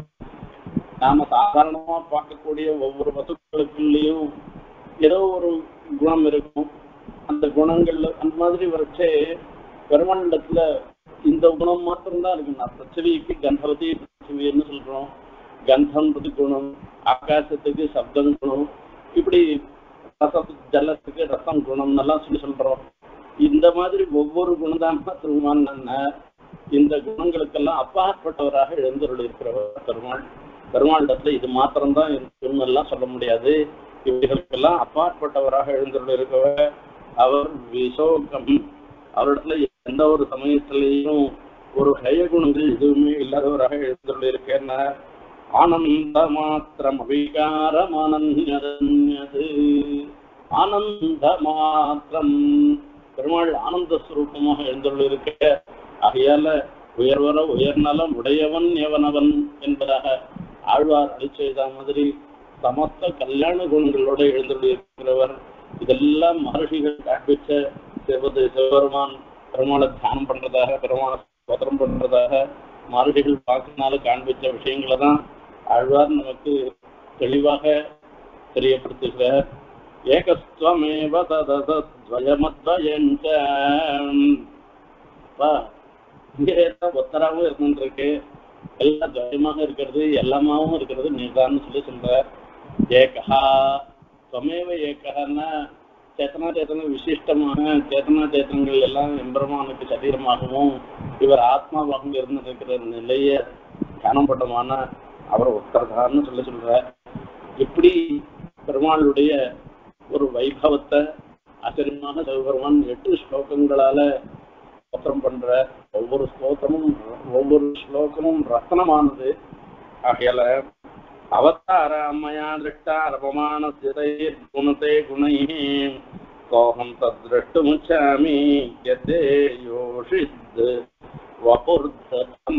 நாம சாதாரணமா பார்க்கக்கூடிய ஒவ்வொரு வசுக்களுக்குள்ளேயும் ஏதோ ஒரு குணம் இருக்கும். அந்த குணங்கள்ல அந்த மாதிரி வரைச்சே பெருமாண்டத்துல இந்த குணம் மாத்திரம்தான் இருக்குண்ணா. பிருத்திவிக்கு கந்தவதி பிருத்திவின்னு சொல்றோம். கந்தம்ன்றது குணம், ஆகாசத்துக்கு சப்தம் குணம், இப்படி ரச ஜலத்துக்கு ரசம் குணம் எல்லாம் சொல்லி சொல்றோம். இந்த மாதிரி ஒவ்வொரு குணம் திருமான்னா இந்த குணங்களுக்கெல்லாம் அப்பாற்பட்டவராக எழுந்தருள் இருக்கிறவர் பெருமாள். பெருமாண்டத்துல இது மாத்திரம்தான் இருக்குன்னு எல்லாம் சொல்ல முடியாது. இவர்களுக்கெல்லாம் அப்பாற்பட்டவராக எழுந்தருள் இருக்கவர். அவர் விசோகம், அவரிடத்துல எந்த ஒரு சமயத்திலையும் ஒரு ஹய குணங்கள் எதுவுமே இல்லாதவராக எழுந்தருள் இருக்கேன்னா ஆனந்த மாத்திரம் அவிகாரம் அனன்யது. ஆனந்த மாத்திரம் பெருமாள் ஆனந்த ஸ்வரூபமாக எழுந்தருள் இருக்க. ஆகையால உயர்வர உயர்நலம் உடையவன் எவனவன் என்பதாக ஆழ்வார் அழிச்செய்த மாதிரி சமஸ்த கல்யாண குணங்களோட எழுந்தருள் இருக்கிறவர். இதெல்லாம் மகர்ஷிகள் காண்பிச்ச சிவது சிவபெருமான் பெருமாளை தியானம் பண்றதாக, பெருமாளை ஸ்தோத்திரம் பண்றதாக மகர்ஷிகள் பார்க்கறதுனால காண்பிச்ச விஷயங்களை தான் ஆழ்வார் நமக்கு தெளிவாக தெரியப்படுத்துகிறார். ஏகஸ்வமேவ ததத்வயமத்வயஞ்ச. ஒத்தராகவும் இருந்துருக்கு, எல்லாம் துவயமாக இருக்கிறது, எல்லாமாவும் இருக்கிறது நீதான்னு சொல்லி சொல்ற. ஏகா ஸ்வமேவ ஏகன்னா சேத்தனா சேத்தன விசிஷ்டமாக சேத்தனா சேத்தனங்கள் எல்லாம் எம்பெருமானுக்கு சரீரமாகவும் இவர் ஆத்மாவாகவும் இருந்திருக்கிற நிலைய காணப்பட்டமான அவர் ஒத்தர்தான்னு சொல்லி சொல்ற. இப்படி பெருமாளுடைய ஒரு வைபவத்தை ஆச்சரியமான சிவபெருமான் எட்டு ஸ்லோகங்களால ஸ்தோத்திரம் பண்ற. ஒவ்வொரு ஸ்லோகமும் ஒவ்வொரு ஸ்லோகமும் ரத்னமானது. ஆகையால அவதார அம்மையா திருஷ்டா ரபமான சிதை குணத்தை குணை கோகம் தத்ரஷ்டுமுச்சாமி யதே யோஷித் வபுர்தம்.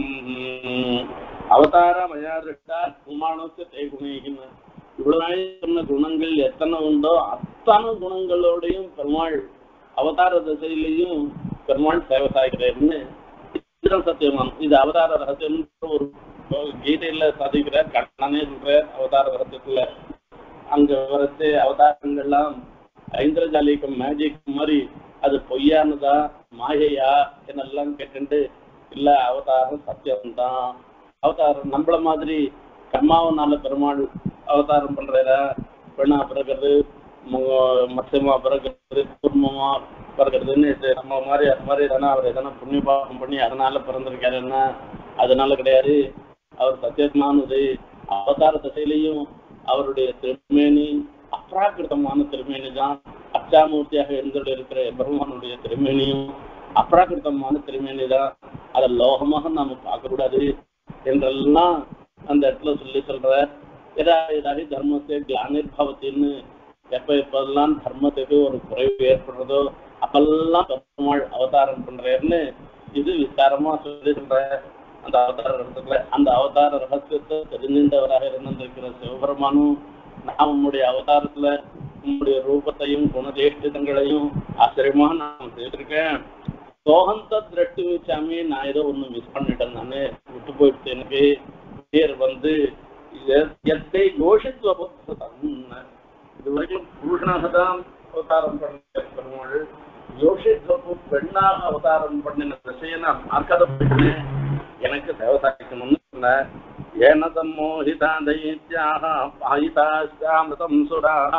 அவதார மயா திருஷ்டா குமானத்தை குணைகின்னு இவ்வளவு சொன்ன குணங்கள் எத்தனை உண்டோ அத்தனை குணங்களோடையும் பெருமாள் அவதார திசையிலையும் பெருமாள் சேவை சாய்கிறேன்னு சத்தியமான். இது அவதார ரகசியம் ஒரு கீதையில சாதிக்கிறார், கண்ணனே சொல்ற அவதார ரகசியத்துல. அங்க வரத்து அவதாரங்கள்லாம் ஐந்திரஜாலிகம் மேஜிக் மாதிரி அது பொய்யானதா மாயையா என்னெல்லாம் கேட்டு இல்ல அவதாரம் சத்தியம்தான். அவதாரம் நம்மள மாதிரி கர்மாவனால பெருமாள் அவதாரம் பண்றதா, பெண்ணா பிறகுறது, மத்தியமா பிறகுறது, குடும்பமா பிறகுறதுன்னு நம்ம மாதிரி அது மாதிரி எதனா அவர் எதனா புண்ணிய பாவம் பண்ணி அதனால பிறந்திருக்காருன்னா அதனால கிடையாது. அவர் சத்தியமானது. அவதார திசையிலையும் அவருடைய திருமேனி அப்ராகிருதமான திருமேனி தான். அச்சாமூர்த்தியாக எழுந்துள்ள இருக்கிற பெருமானுடைய திருமேனியும் அப்ராகிருதமான திருமேனி தான். அதை லோகமாக நாம பார்க்கக்கூடாது என்றெல்லாம் அந்த இடத்துல சொல்லி சொல்ற. எதா ஏதாவது தர்மத்தை கிளானிர்பவத்தின்னு எப்ப எப்பெல்லாம் தர்மத்துக்கு ஒரு குறைவு ஏற்படுறதோ அப்பெல்லாம் பெருமாள் அவதாரம் பண்றேன்னு இது விசாரமா சொல்லி சொல்ற. அந்த அவதார ரகத்துல அந்த அவதார ரகசியத்தை தெரிஞ்சின்றவராக இருந்திருக்கிற சிவபெருமானும் நான் உன்னுடைய அவதாரத்துல உன்னுடைய ரூபத்தையும் குணதேஷ்டிதங்களையும் ஆச்சரியமா நான் செய்திருக்கேன். சோகந்த திரட்டு வச்சாமே நான் ஏதோ ஒண்ணு மிஸ் பண்ணிட்டேன், நானு விட்டு போயிடுச்சு. எனக்கு பேர் வந்து எத்தை கோஷத்துவ இது வரைக்கும் புருஷனாக தான் அவதாரம் பண்ண பெருமாள் யோஷித்வப்பு பெண்ணாக அவதாரம் பண்ணின விஷயம் நான் பார்க்காத போயிட்டேன். எனக்கு தேவதாக்கணும்னு சொன்ன ஏனதம் மோகிதா தைத்யாக பாயிதாஸ்தாமிருதம் சுராः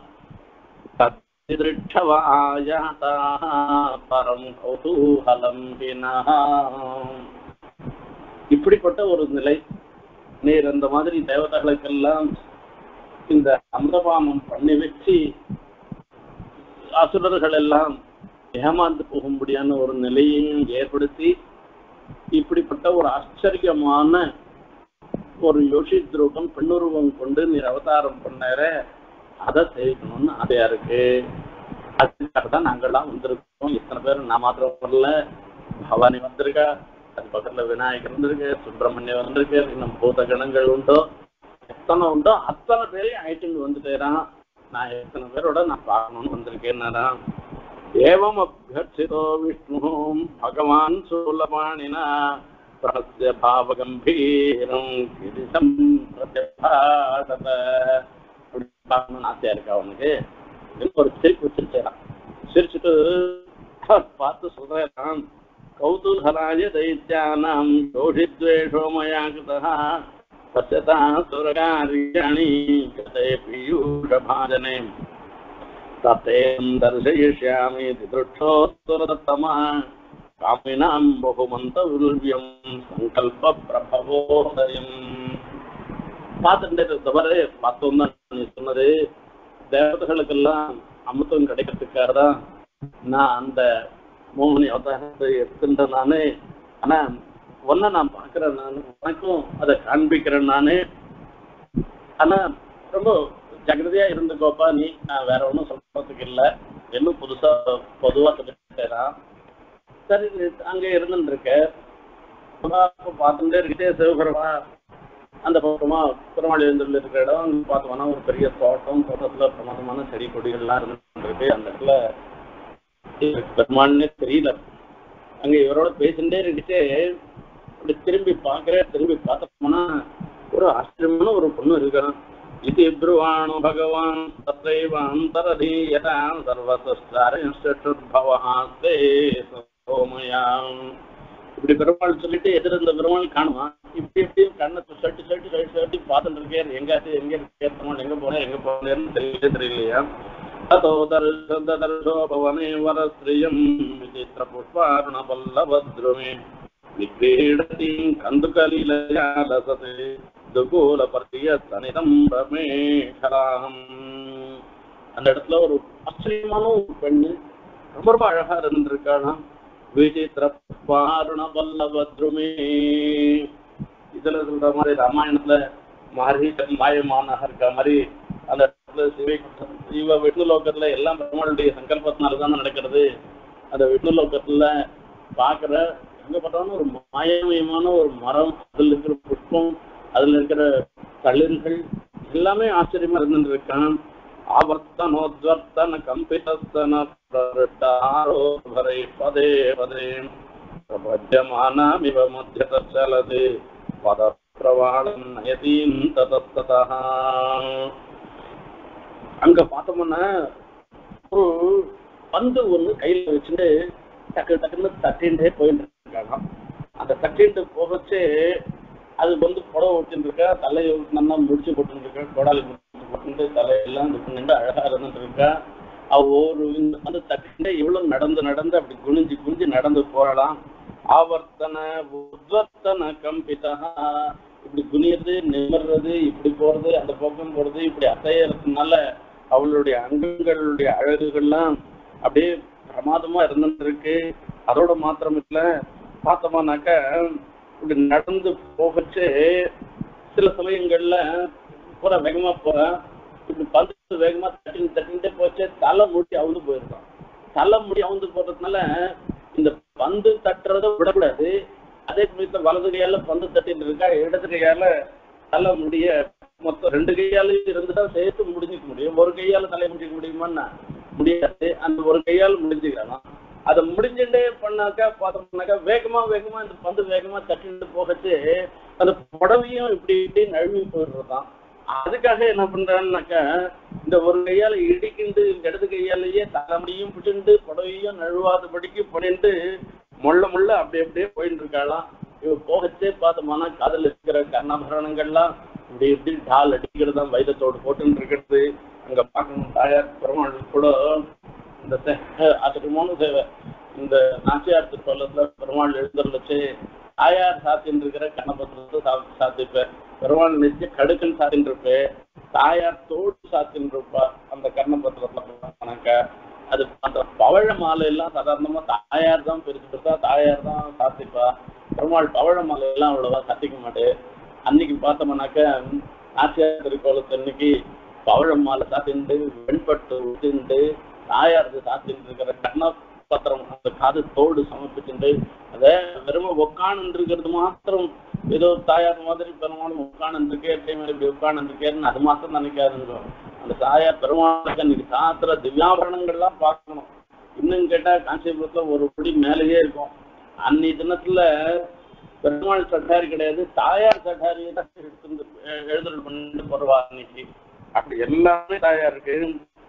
தத்விருட்சவாயாதாः பரம் கௌதூஹலம் ஹினः. இப்படிப்பட்ட ஒரு நிலை. நீர் அந்த மாதிரி தேவதைகளுக்கெல்லாம் இந்த அமிர்தபானம் பண்ணி வச்சு அசுரர்கள் எல்லாம் ஏமாந்து போகும்படியான ஒரு நிலையையும் ஏற்படுத்தி இப்படிப்பட்ட ஒரு ஆச்சரியமான ஒரு யோசித் ரூபம் பெண்ணுருவம் கொண்டு நீர் அவதாரம் பண்ணார அதை செய்யணும்னு ஆசையா இருக்கு. அதுக்காக தான் நாங்கள்லாம் வந்திருக்கோம். இத்தனை பேர் நான் மாத்திரம் வரல, பவானி வந்திருக்கா, அது பக்கத்துல விநாயகர் வந்திருக்கு, சுப்பிரமணியம் வந்திருக்கு, இன்னும் பூத கணங்கள் உண்டோ எத்தனை உண்டோ அத்தனை பேரையும் ஐட்டுன்னு வந்துட்டேறான். நான் எத்தனை பேரோட நான் பார்க்கணும்னு வந்திருக்கேன்னாரான். ஏவம் அபியர்ச்சிதோ விஷ்ணு பகவான் சூலபாணினா பிரஹஸ்ய பாவகம்பீரம் கிரிசம் பிரத்யபாசத. அப்படி பார்க்கணும்னு ஆசையா இருக்கா அவனுக்கு. ஒரு சிரிப்பு சிரிச்சான். சிரிச்சுட்டு பார்த்து சொல்றேன், கௌதூஹலாய தைத்யானாம் யோஷித்வேஷோ மயா கிருதா பச்சதா சுரகாரியாணி கதே பீயூஷபாஜனே தத்தேம் தர்சயிஷ்யாமி திதுட்சோஸ்வரதத்தமா காமினாம் பகுமந்தவில்யம் சங்கல்ப பிரபவோதயம். பார்த்துட்டு தவிர பார்த்தோம் தான் நீ சொன்னது. தேவதைகளுக்கெல்லாம் அமிர்தம் கிடைக்கிறதுக்காக தான் நான் அந்த மோகினி அவதாரத்தை எடுத்துட்ட நானு. ஆனா ஒன்ன நான் பாக்குறேன், நானு உனக்கும் அதை காண்பிக்கிறேன் நானு. ஆனா ரொம்ப ஜாக்கிரதையா இருந்துக்கோப்பா நீ. நான் வேற ஒன்றும் சொல்றதுக்கு இல்லை, இன்னும் புதுசா பொதுவா சொல்லிட்டேன். சரி அங்க இருந்துட்டு இருக்க பார்த்துட்டே இருக்கிட்டே சிவபெருமா அந்த பக்கமா பெருமாள் எழுந்துள்ள இருக்கிற இடம் அங்க பார்த்தோம்னா ஒரு பெரிய தோட்டம், தோட்டத்துல பிரமாதமான செடி கொடிகள்லாம் இருந்துட்டு இருக்கு. அந்த இடத்துல பெருமாள்னே தெரியல. அங்க இவரோட பேசிட்டே இருக்கிட்டே அப்படி திரும்பி பார்க்கிறேன். திரும்பி பார்த்தோம்னா ஒரு ஆச்சரியமான ஒரு பொண்ணு இருக்கிறான். இது ப்ருவாணு பகவான் தத்ரைவாந்தரதீயதாம் சர்வசஸ்தாரேஷ்டுர்பவஹாஸ்தே சோமயாம். இப்படி பெருமாள் சொல்லிட்டு எதிர்ந்த பெருமாள் காணுவான். இப்படி இப்படியும் கண்ணை சட்டி சட்டி சட்டி சட்டி பார்த்துட்டு இருக்கேன். எங்காச்சு எங்க இருக்க பெருமாள், எங்க போனேன் எங்க போனேன்னு தெரியல தெரியலையா. அதோ தர்ஷோ பவனே வரஸ்ரீயம் விசித்திர புஷ்பாருணபல்லவத்ருமே விக்ரீடதி கந்துகலீலயா லசதே துகூல பர்த்திய சனிதம் ரமேஷராம். அந்த இடத்துல ஒரு ஆச்சரியமான ஒரு பெண்ணு ரொம்ப ரொம்ப அழகா இருந்திருக்காளாம். விசித்திர புஷ்பாருணபல்லவத்ருமே. இதுல சொல்ற மாதிரி ராமாயணத்துல மாரீசன் மாயமானாக இருக்க மாதிரி அந்த இடத்துல சிவை சிவ விஷ்ணு லோகத்துல எல்லாம் பெருமாளுடைய சங்கல்பத்தினால்தான் நடக்கிறது. அந்த விஷ்ணு லோகத்துல பாக்குற எங்க பார்த்தாலும் ஒரு மாயமயமான ஒரு மரம், அதுல இருக்கிற புஷ்பம், அதுல இருக்கிற தளிர்கள் எல்லாமே ஆச்சரியமா இருந்துட்டு இருக்கான். ஆவர்த்தனோத்வர்த்தன கம்பிதஸ்தன பிரவருட்டாரோபரை பதே பதே பிரபத்யமானாமிவ மத்யதச்சலது பத பிரவாளம் நயதீம் ததஸ்ததா. அங்க பார்த்தோம்னா ஒரு பந்து ஒண்ணு கையில வச்சுட்டு டக்கு டக்குன்னு தட்டின்ண்டே போயிட்டு இருக்காங்க. அந்த தட்டின்ட்டு போகச்சு அது வந்து புடவை வச்சுட்டு இருக்கா, தலையை நல்லா முடிச்சு போட்டு இருக்கா, கோடாலி போட்டு தலையெல்லாம் நின்று அழகா இருந்துட்டு இருக்கா. அவ ஒரு அந்த தட்டின்ண்டே இவ்வளவு நடந்து நடந்து அப்படி குனிஞ்சு குனிஞ்சு நடந்து போகலாம். ஆவர்த்தன உத்வர்த்தன கம்பிதா. இப்படி குனியறது நிமிர்றது, இப்படி போறது, அந்த பக்கம் போறது, இப்படி அசையறதுனால அவளுடைய அங்கங்களுடைய அழகுகள்லாம் அப்படியே பிரமாதமா இருந்துட்டு இருக்கு. அதோட மாத்திரம் இல்ல, பார்த்தோம்னாக்க இப்படி நடந்து போகச்சு சில சமயங்கள்ல போற வேகமா போற இப்படி பந்து வேகமா தட்டி தட்டிகிட்டே போச்சு தலை முடி அவுந்து போயிருக்கான். தலை முடி அவுந்து போறதுனால இந்த பந்து தட்டுறத விடக்கூடாது, அதே சமயத்துல வலது கையால பந்து தட்டிட்டு இருக்கா, இடது கையால தலை முடிய மொத்தம் ரெண்டு கையாலையும் இருந்துட்டா சேர்த்து முடிஞ்சுக்க முடியும். ஒரு கையால தலையை முடிக்க முடியுமான்னா முடியாது. அந்த ஒரு கையால முடிஞ்சுக்கலாம். அதை முடிஞ்சுட்டே பண்ணாக்கா பார்த்தோம்னாக்கா வேகமா வேகமா இந்த பந்து வேகமா தட்டிட்டு போகச்சு அந்த புடவையும் இப்படி இப்படி நழுவி போயிடுறதுதான். அதுக்காக என்ன பண்றான்னாக்கா இந்த ஒரு கையால இடிக்கிண்டு இடது கையாலேயே தலைமுடியும் பிடிண்டு புடவையும் நழுவாதபடிக்கு பண்ணிட்டு முள்ள முள்ள அப்படி அப்படியே போயிட்டு இருக்காளாம். இவ போகச்சே பார்த்தோம்னா காதல் இருக்கிற கர்ணாபரணங்கள்லாம் இப்படி இப்படி டால் அடிக்கிறது தான் வைரத்தோடு போட்டுன்னு இருக்கிறது. அங்க பார்க்கணும் தாயார் பெருமாள் கூட இந்த அதுக்கு மூணு சேவை இந்த நாச்சியார் திருப்பள்ளத்துல பெருமாள் எழுந்தருளச்சு தாயார் சாத்தின்னு இருக்கிற கண்ணபத்திரத்தை சா சாத்திப்பேன் பெருமாள் நிச்சய கடுக்குன்னு சாத்தின்னு இருப்பேன். தாயார் தோடு சாத்தின்னு இருப்பா அந்த கண்ணபத்திரத்துல. அது அந்த பவழ மாலை எல்லாம் சாதாரணமா தாயார் தான் பெருசு பெருசா தாயார் தான் சாத்திப்பா. பெருமாள் பவழ மாலை எல்லாம் அவ்வளவா சாத்திக்க மாட்டேன். அன்னைக்கு பார்த்தோம்னாக்க நாச்சியார் திருக்கோலத்து அன்னைக்கு பவழ மாலை சாத்திண்டு வெண்பட்டு விட்டுண்டு தாயாருக்கு சாத்திட்டு இருக்கிற கண்ணபத்திரம் அந்த காது தோடு சமர்ப்பிச்சுட்டு அதை வெறும உட்காந்து இருக்கிறது மாத்திரம் ஏதோ தாயார் மாதிரி பெருமாளும் உட்காந்து இருக்கே அதே மாதிரி இப்படி உட்காந்து இருக்கேன்னு அது மாத்திரம் நினைக்காதுங்க. அந்த தாயார் பெருமாளுக்கு அன்னைக்கு சாத்திர திவ்யாபரணங்கள்லாம் பார்க்கணும். இன்னும் கேட்டா காஞ்சிபுரத்துல ஒரு படி மேலேயே இருக்கும். அன்னி தினத்துல பெருமாள் சட்டாரி கிடையாது, தாயார் சட்டாரியை தான் எடுத்து எழுதுறது பண்ணிட்டு போறவா அன்னைக்கு. அப்படி எல்லாமே தாயாருக்கு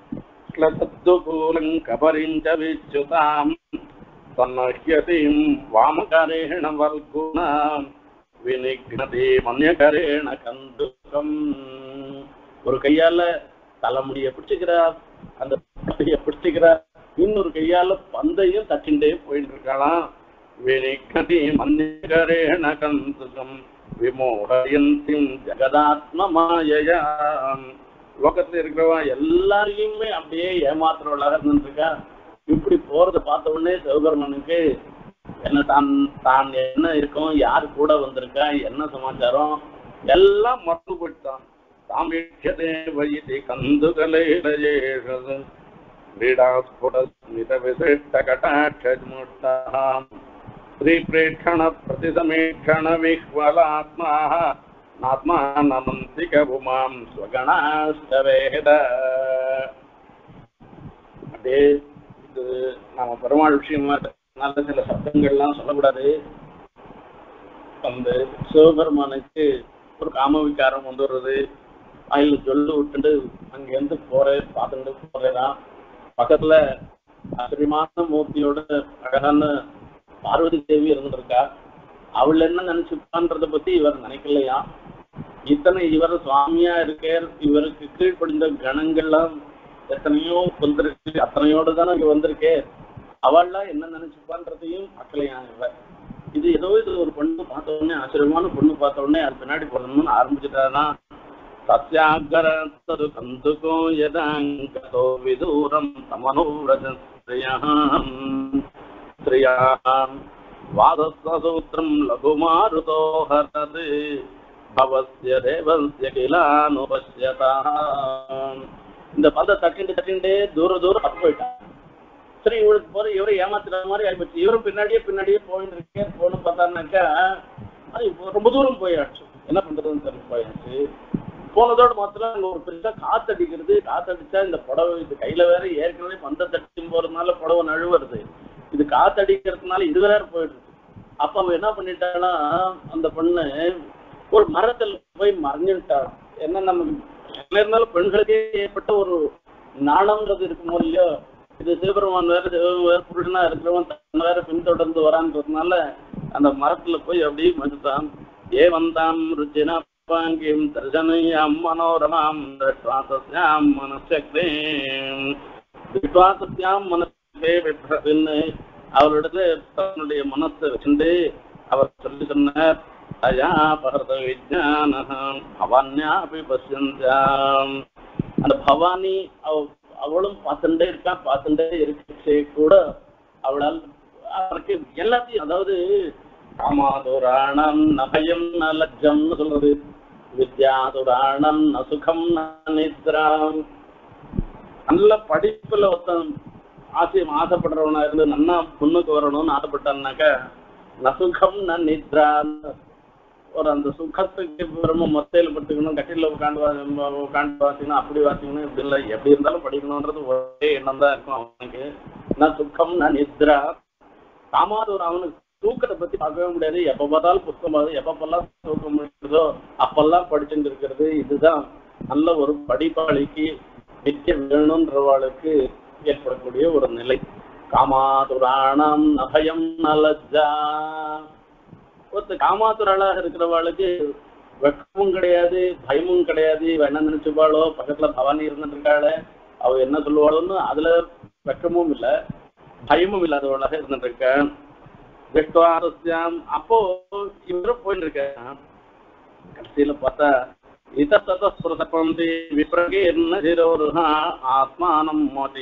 கபரிஞ்ச விச்சுதாம் தன்னஹ்யதீம் வாமகரேண வல்குணாம் விநிக்னதி மன்யகரேண கந்துகம். ஒரு கையால தலைமுடிய பிடிச்சுக்கிறார், அந்த பட்டைய பிடிச்சுக்கிறார், இன்னொரு கையால பந்தையும் தட்டிண்டே போயிட்டு இருக்கலாம். விநிக்னதி மன்யகரேண கந்துகம் விமோகயந்திம் ஜெகதாத்ம மாயயாம். லோகத்துல இருக்கிறவா எல்லாரையுமே அப்படியே ஏமாத்துறவளாக இருந்துருக்கா. இப்படி போறதை பார்த்த உடனே சிவபெருமனுக்கு என்ன தான் தான் என்ன இருக்கும், யாரு கூட வந்திருக்கா, என்ன சமாச்சாரம் எல்லாம் மறந்து போயிட்டான். தாமிஷதே வைதி கந்துகலே ஸ்ரீ பிரேட்சண பிரதிசமேஷண விஹ்வலாத்மா ஆத்மானமந்திக உமாம் ஸ்வகணாஸ்தவேத. அப்படியே இது நாம பெருமாள் விஷயமா நல்ல சில சப்தங்கள்லாம் சொல்லக்கூடாது. அந்த சிவபெருமானுக்கு ஒரு காம விகாரம் வந்து வருது. அதில் சொல்லு விட்டுட்டு அங்கேருந்து போறேன் பார்த்துட்டு போறேதான். பக்கத்துல ஆச்சரியமான மூர்த்தியோட அழகான பார்வதி தேவி இருந்துருக்கா. அவள் என்ன நினைச்சுப்பான்றத பத்தி இவர் நினைக்கலையா. இத்தனை இவர் சுவாமியா இருக்கார், இவருக்கு கீழ்ப்படிந்த கணங்கள்லாம் எத்தனையோ வந்திருக்கு, அத்தனையோடு தானே இங்க வந்திருக்கே. அவள்லாம் என்ன நினைச்சுப்பான்றதையும் பார்க்கலையா இவர். இது ஏதோ இது ஒரு பொண்ணு பார்த்த உடனே ஆச்சரியமான பொண்ணு பார்த்த உடனே அது பின்னாடி போடணும்னு ஆரம்பிச்சுட்டாருன்னா சத்யாகரத்தது கந்துகோ யதாங்கதோ விதூரம் தமனோரஜஸ்ரயாம் ஸ்ரீயாம் வாதசூத்திரம் லகுமாருதோ ஹரது பவஸ்ய தேவஸ்ய கிலானுபஸ்யதாம். இந்த பந்த தட்டிண்டு தட்டிண்டே தூர தூரம் போயிட்டான். சரி இவருக்கு போற இவரை ஏமாத்துற மாதிரி ஆயிடுச்சு. இவரும் பின்னாடியே பின்னாடியே போயிட்டு இருக்கேன். போன்னு பார்த்தாருனாக்கா அது ரொம்ப தூரம் போயாச்சு. என்ன பண்றதுன்னு சொல்லி போயாச்சு. போனதோடு மாத்திரம் அங்க ஒரு பெருசா காத்தடிக்கிறது. காத்தடிச்சா இந்த புடவை இது கையில வேற ஏற்கனவே பந்த தட்டியும் போறதுனால புடவை நழுவுறது. இது காத்தடிக்கிறதுனால இது வேற போயிடுது. அப்ப அவன் என்ன பண்ணிட்டான்னா அந்த பொண்ணு ஒரு மரத்தில் போய் மறைஞ்சுட்டான். என்ன நமக்கு என்ன இருந்தாலும் பெண்களுக்கே ஏற்பட்ட ஒரு நாணம்ன்றது இருக்குமோ இல்லையோ. இது சிவபெருமான் வேற வேற புருஷனா இருக்கிறவன் தன் வேற பின்தொடர்ந்து வரான்றதுனால அந்த மரத்துல போய் அப்படியே மறுத்தான். ஏ வந்தாம் ருச்சினா பாங்கிம் தர்ஜனையாம் மனோரமாம் விஸ்வாசஸ்யாம் மனசக்தேம் விஸ்வாசஸ்யாம் மனசே விப்ரன்னு அவரிடத்துல தன்னுடைய மனசை வச்சுட்டு அவர் சொல்லி சொன்னார். அயா பகர்த விஜானம் பவான்யாபி பசியந்தாம். அந்த பவானி அவ அவளும் பார்த்துட்டே இருக்கா. பார்த்துட்டே இருக்கே கூட அவளால் அவருக்கு எல்லாத்தையும், அதாவது காமாதுராணம் நபயம் ந லஜ்ஜம்னு சொல்றது, வித்யாதுராணம் ந சுகம் ந நித்ராம். நல்ல படிப்புல ஒருத்தன் ஆசையம் ஆசைப்படுறவனா இருந்து நன்னா முன்னுக்கு வரணும்னு ஆசைப்பட்டான்னாக்கா ந சுகம் ந நித்ரா. ஒரு அந்த சுகத்துக்கு ரொம்ப மொத்தையில படுத்துக்கணும், கட்டில உட்காந்து உட்காந்து வாசிக்கணும், அப்படி வாசிக்கணும், இப்படி இல்லை, எப்படி இருந்தாலும் படிக்கணும்ன்றது ஒரே எண்ணம் தான் இருக்கும் அவனுக்கு. நான் சுகம் நான் நித்ரா. காமாதூர் அவனுக்கு தூக்கத்தை பத்தி பார்க்கவே முடியாது. எப்ப பார்த்தாலும் புத்தகம் பார்த்து எப்பப்பெல்லாம் தூக்க முடியுதோ அப்பெல்லாம் படிச்சுட்டு இருக்கிறது. இதுதான் நல்ல ஒரு படிப்பாளிக்கு நித்திய வேணும்ன்றவாளுக்கு ஏற்படக்கூடிய ஒரு நிலை. காமாதுராணம் நபயம் நலஜா. ஒருத்த காமாத்துராளாக இருக்கிறவாளுக்கு வெக்கமும் கிடையாது, பயமும் கிடையாது. என்ன நினைச்சுப்பாளோ, பக்கத்துல பவானி இருந்துட்டு இருக்காளே, அவ என்ன சொல்லுவாளோன்னு அதுல வெக்கமும் இல்லை, பயமும் இல்லாதவளாக இருந்துட்டு இருக்க. அப்போ இவரும் போயிட்டு இருக்க. கடைசியில பார்த்தா இதத்ததி விப்ரகீர்ண ஆத்மானம்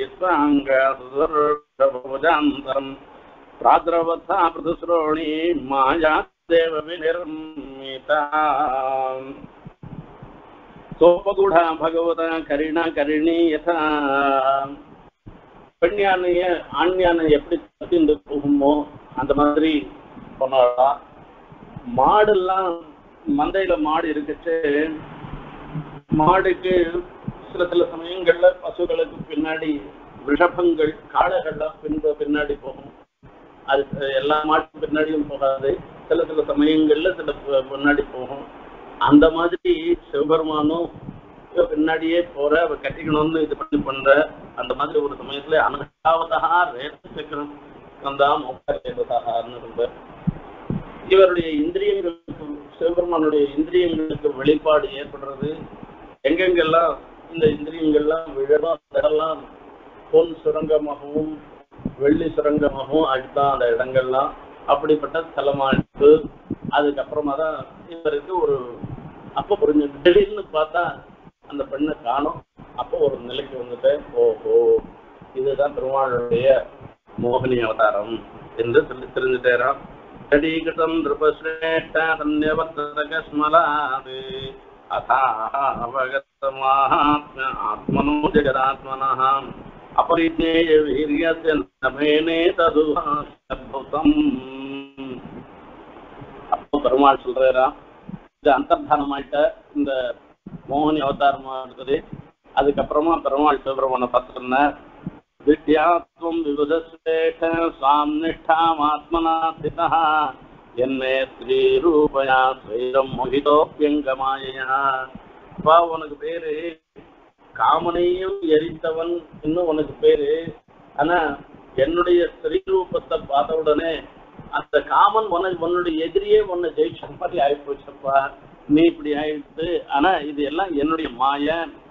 மோதிஸ்வாங்காந்தரம் பிராத்ரவதா பிரதுஸ்ரோணி மாயா தேவ விநிர்மிதா சோபகுடா பகவதா கரிணா கரிணி யதா. பெண் யானைய ஆண் யானை எப்படி கத்திண்டு போகுமோ அந்த மாதிரி சொன்னா. மாடெல்லாம் மந்தையில மாடு இருக்குச்சு. மாடுக்கு சில சில சமயங்கள்ல பசுகளுக்கு பின்னாடி ரிஷபங்கள் காளைகள்லாம் பின் பின்னாடி போகும். அது எல்லா மாட்டுக்கும் பின்னாடியும் போகாது, சில சில சமயங்கள்ல சில பின்னாடி போகும். அந்த மாதிரி சிவபெருமானும் பின்னாடியே போற, அவ கட்டிக்கணும்னு இது பண்ணி பண்ற. அந்த மாதிரி ஒரு சமயத்துல அனகாவதா ரேசக்கரம் வந்தா மோகரேவதான்னு ரொம்ப இவருடைய இந்திரியங்களுக்கு, சிவபெருமானுடைய இந்திரியங்களுக்கு வெளிப்பாடு ஏற்படுறது. எங்கெங்கெல்லாம் இந்த இந்திரியங்கள்லாம் விழதோ அதெல்லாம் பொன் சுரங்கமாகவும் வெள்ளி சுரங்கமாகவும் அடித்தான் அந்த இடங்கள்லாம். அப்படிப்பட்ட ஸ்தலமாயிட்டு அதுக்கப்புறமா தான் இவருக்கு ஒரு அப்போ புரிஞ்சு. திடீர்னு பார்த்தா அந்த பெண்ணை காணும். அப்போ ஒரு நிலைக்கு வந்துட்டு ஓஹோ இதுதான் பெருமாளுடைய மோகினி அவதாரம் என்று சொல்லி தெரிஞ்சுட்டேரான். கடீகிருதம் நிருபஸ்ரேஷ்ட தன்யவர்த்தகஸ்மலாது அதாவகத்தமாத்ம ஆத்மனோ ஜெகதாத்மனः அபரிஜ்ஞேய வீர்யஸ்ய நபேனே ததுஹாத்புதம். அப்போ பெருமாள் சொல்றாராம், இது அந்தர்தானமாயிட்ட இந்த மோகினி அவதாரமா இருக்குது. அதுக்கப்புறமா பெருமாள் சிவபெருமானை பார்த்து சொன்னார், வித்யாத்வம் விபுதஸ்ரேஷ்ட ஸ்வாம் நிஷ்டாம் ஆத்மனா ஸ்திதः என்னே ஸ்ரீ ரூபயா ஸ்ரீரம் மோகிதோப்யங்கமாயா. அப்பா உனக்கு பேரு காமனையும் எரித்தவன் இன்னும் உனக்கு பேரு. ஆனா என்னுடைய ஸ்ரீ ரூபத்தை பார்த்த உடனே அந்த காமன் உனக்கு உன்னுடைய எதிரியே உன்னை ஜெயிச்ச மாதிரி ஆயிப்போச்சப்பா, நீ இப்படி ஆயிடுச்சு. ஆனா இது எல்லாம் என்னுடைய மாய.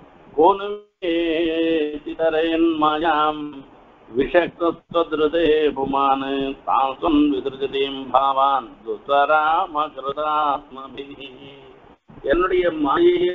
கோனும் மாயாம் விஷக்தே புமான் தாசன் விதிருஜதீம் பாவான் துஸ்வராமகிருதாத்மபி. என்னுடைய மாயைய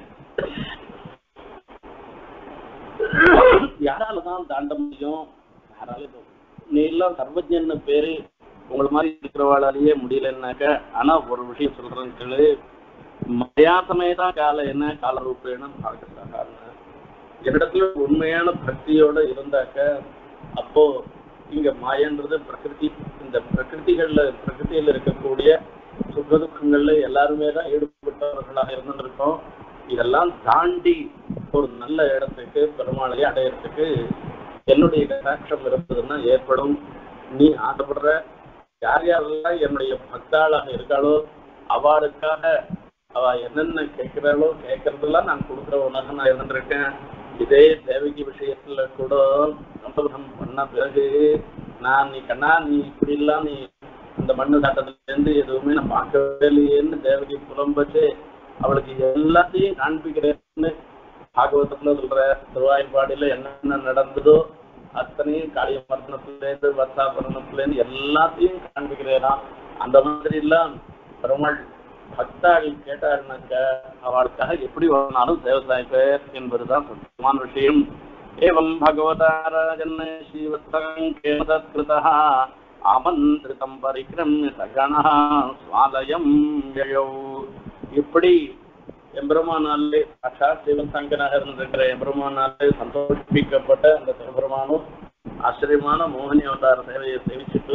யாராலதான் தாண்ட முடியும்? யாரால? நீ எல்லாம் சர்வஜன்னு பேரு, உங்களை மாதிரி இருக்கிறவாளாலேயே முடியலன்னாக்க. ஆனா ஒரு விஷயம் சொல்றேன்னு கேளு, மயா சமயதா கால என்ன காலரூபேன பார்க்கறாங்க. என்னிடத்துல உண்மையான பக்தியோட இருந்தாக்க அப்போ இங்க மாயன்றது பிரகிருதி. இந்த பிரகிருதிகள்ல பிரகிருதியில இருக்கக்கூடிய சுக துக்கங்கள்ல எல்லாருமே தான் ஈடுபட்டவர்களாக இருந்துருக்கோம். இதெல்லாம் தாண்டி ஒரு நல்ல இடத்துக்கு பெருமாளையை அடையறதுக்கு என்னுடைய கட்டாட்சம் இருந்ததுன்னா ஏற்படும். நீ ஆசைப்படுற யார் யாரெல்லாம் என்னுடைய பக்தாளாக இருக்காளோ அவளுக்காக அவ என்னென்ன கேட்கிறாளோ கேட்கறதெல்லாம் நான் கொடுக்குறவனாக நான் இருந்திருக்கேன். இதே தேவகி விஷயத்துல கூட சம்பதம் பண்ண பிறகு நான் நீ கண்ணா நீ இப்படி எல்லாம் நீ இந்த மண்ணு சாட்டத்துல இருந்து எதுவுமே நான் பார்க்கவே இல்லையேன்னு தேவகி புலம்பச்சு அவளுக்கு எல்லாத்தையும் காண்பிக்கிறேன்னு பாகவதத்துல சொல்ற. திருவாய்ப்பாடியில என்னென்ன நடந்ததோ அத்தனையும் காளிய மர்த்தனத்துல இருந்து வர்த்தாபரணத்துல இருந்து எல்லாத்தையும் காண்பிக்கிறேனா. அந்த மாதிரி எல்லாம் பெருமாள் பக்தாள் கேட்டாருனாக்க அவளுக்காக எப்படி வரனாலும் சேவசாய்ப்பேர் என்பதுதான் சத்தியமான விஷயம். ஏவம் பகவதாராஜன் ஸ்ரீவத்கிருதா ஆமந்திரிதம் பரிக்கிரமிய சகணா ஸ்வாலயம் யயௌ. இப்படி எம்பெருமானாலே சாட்சாத் சிவசங்கராக இருந்திருக்கிற எம்பெருமானாலே சந்தோஷிக்கப்பட்ட அந்த சிவபெருமானும் ஆச்சரியமான மோகினி அவதார சேவையை சேவிச்சுட்டு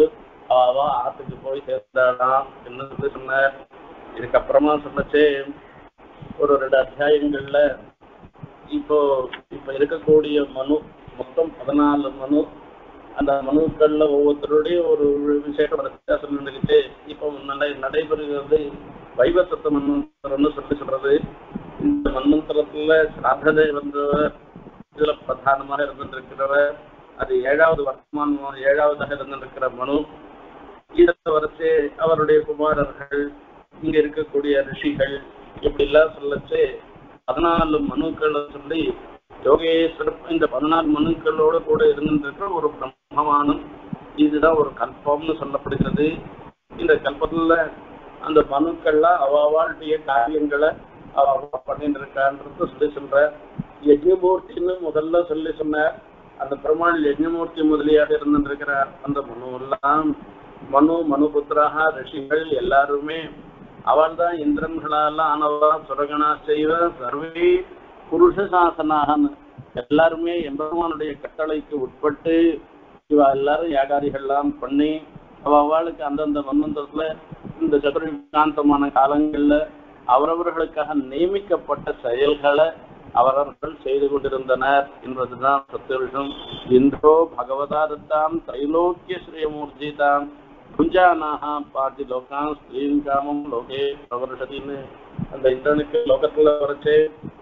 அவ ஆத்துக்கு போய் சேர்ந்தாலாம் என்ன சொன்னார். இதுக்கப்புறமா சொன்னச்சு ஒரு ரெண்டு அத்தியாயங்கள்ல இப்போ இப்ப இருக்கக்கூடிய மனு மொத்தம் பதினாலு மனு. அந்த மனுக்கள்ல ஒவ்வொருத்தருடைய ஒரு விசேஷ வித்தியாசம் இருந்துக்கிட்டு இப்போ நடை நடைபெறுகிறது வைவசத்த மன்வந்தரம்னு சொல்லி சொல்றது. இந்த மன்வந்தரத்துல சாதனை வந்தவர் இதுல பிரதானமாக இருந்திருக்கிறவர். அது ஏழாவது வர்த்தமானம் ஏழாவதாக இருந்திருக்கிற மனு. இதை வரைச்சு அவருடைய குமாரர்கள் இங்க இருக்கக்கூடிய ரிஷிகள் இப்படி எல்லாம் சொல்லச்சு பதினாலு மனுக்களை சொல்லி யோகேஸ்வரர் இந்த பதினாலு மனுக்களோட கூட இருந்திருக்கிற ஒரு பிரம்மமானம். இதுதான் ஒரு கல்பம்னு சொல்லப்படுகிறது. இந்த கல்பத்துல அந்த மனுக்கள்லாம் அவாவாளுடைய காரியங்களை அவ பண்ணிட்டு இருக்கான்றது சொல்லி சொல்ற. யஜ்ஞமூர்த்தின்னு முதல்ல சொல்லி சொன்ன அந்த பெருமாள் யஜ்ஞமூர்த்தி முதலியாக இருந்திருக்கிற அந்த மனு எல்லாம் மனு மனுபுத்திராக ரிஷிகள் எல்லாருமே அவள் தான் இந்திரன்களாலாம் ஆனவா சுரகணா செய்வ சர்வே புருஷ சாசனாகன்னு எல்லாருமே எம்பெருமானுடைய கட்டளைக்கு உட்பட்டு இவ எல்லாரும் யாகாதிகள்லாம் பண்ணி அவ அவளுக்கு அந்தந்த மன்வந்தத்துல இந்த சதுரகாந்தமான காலங்கள்ல அவரவர்களுக்காக நியமிக்கப்பட்ட செயல்களை அவரவர்கள் செய்து கொண்டிருந்தனர் என்பதுதான் சத்தியம். இந்திரோ பகவதாரத்தாம் தைலோக்கிய ஸ்ரீமூர்ஜிதாம் குஞ்சானாக பாதி லோகாம் ஸ்ரீம் காமம் லோகே பிரவர்ஷதின்னு அந்த இந்திரனுக்கு லோகத்துல வரைச்சே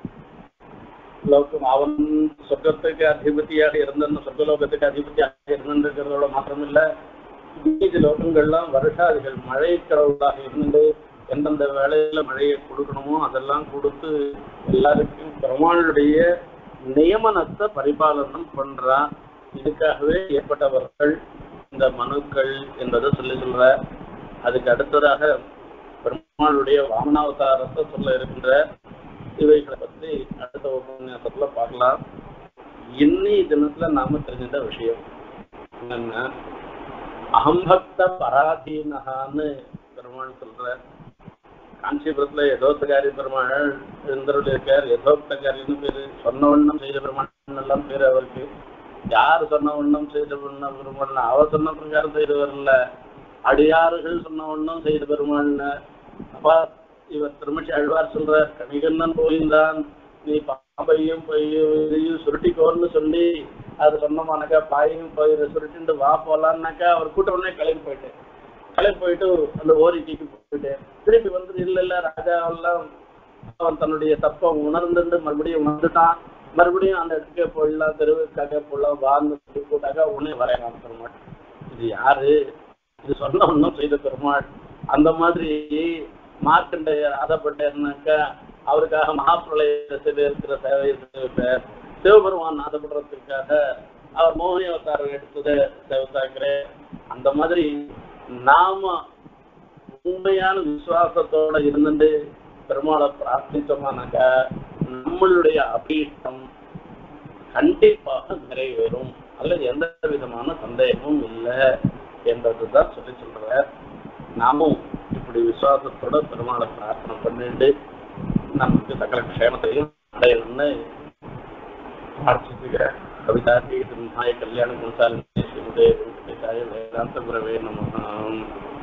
லோகம் அவன் சொர்க்கத்துக்கு அதிபதியாக இருந்த சொர்க்கலோகத்துக்கு அதிபதியாக இருந்திருக்கிறதோட மாத்திரமில்ல மீதி லோகங்கள்லாம் வருஷாதிகள் மழை கடவுளாக இருந்து எந்தெந்த வேலையில மழையை கொடுக்கணுமோ அதெல்லாம் கொடுத்து எல்லாருக்கும் பெருமாளுடைய நியமனத்தை பரிபாலனம் பண்றான். இதுக்காகவே ஏற்பட்டவர்கள் இந்த மனுக்கள் என்பதை சொல்லி சொல்ற. அதுக்கு அடுத்ததாக பெருமாளுடைய வாமனாவதாரத்தை சொல்ல இருக்கின்ற இவைகளை பத்தி அடுத்த உபன்யாசத்துல பார்க்கலாம். இன்னி தினத்துல நாம தெரிஞ்சிட்ட விஷயம் என்னன்னா அகம்பக்த பராதீனகான்னு பெருமாள் சொல்ற. காஞ்சிபுரத்துல யதோக்தகாரி பெருமாள் இருந்தருள் இருக்கார். யதோக்தகாரின்னு பேரு சொன்ன வண்ணம் செய்த பெருமாள் எல்லாம் பேரு அவருக்கு. யார் சொன்ன வண்ணம் செய்த பெருமாள் அவர் சொன்ன பிரகாரம் செய்து வரல, அடியாறுகள் சொன்ன வண்ணம் செய்த பெருமாள்னு. அப்ப இவர் திருமச்சி அழ்வார் சொல்ற கணிகண்ணன் போயிருந்தான் நீ பாம்பையும் பொய்யும் சுருட்டிக்கோன்னு சொல்லி அது சொன்னமானாக்கா பாயையும் போய் சுருட்டிட்டு வா போலான்னாக்கா அவர் கூட்ட உடனே கிளம்பி போயிட்டேன். கிளம்பி போயிட்டு அந்த ஓரிக்கைக்கு போயிட்டேன். திருப்பி வந்து இல்ல இல்ல ராஜாவெல்லாம் அவன் தன்னுடைய தப்பை உணர்ந்துட்டு மறுபடியும் வந்துட்டான். மறுபடியும் அந்த இடத்துக்கே போயிடலாம் தெருவுக்காக போடலாம் வான்னு சொல்லி போட்டாக்கா உடனே வரையலாம் பெருமாள். இது யாரு? இது சொன்ன ஒன்றும் செய்த பெருமாள். அந்த மாதிரி மார்க்கண்டையர் ஆசைப்பட்டாருனாக்கா அவருக்காக மகாபிரளயத்தில் இருக்கிற சேவை சேவிப்பார். சிவபெருமான் ஆசைப்படுறதுக்காக அவர் மோகினி அவதாரம் எடுத்ததை சேவித்தாக்குறேன். அந்த மாதிரி நாம உண்மையான விசுவாசத்தோட இருந்துட்டு பெருமாளை பிரார்த்தித்தோமானாக்கா நம்மளுடைய அபீஷ்டம் கண்டிப்பாக நிறைவேறும். அல்லது எந்த விதமான சந்தேகமும் இல்லை என்றதுதான் சொல்லி சொல்ற. நாமும் இப்படி விசுவாசத்தோட பெருமாளை பிரார்த்தனை பண்ணிட்டு நமக்கு சகல க்ஷேமத்தையும் அடையணும்னு பிரார்த்திச்சுக்க. கவிதாதி சிம்ஹாய கல்யாண குணசாலினி ஸ்ரீமதே வெங்கடேசாய வேதாந்த குரவே நமஹ.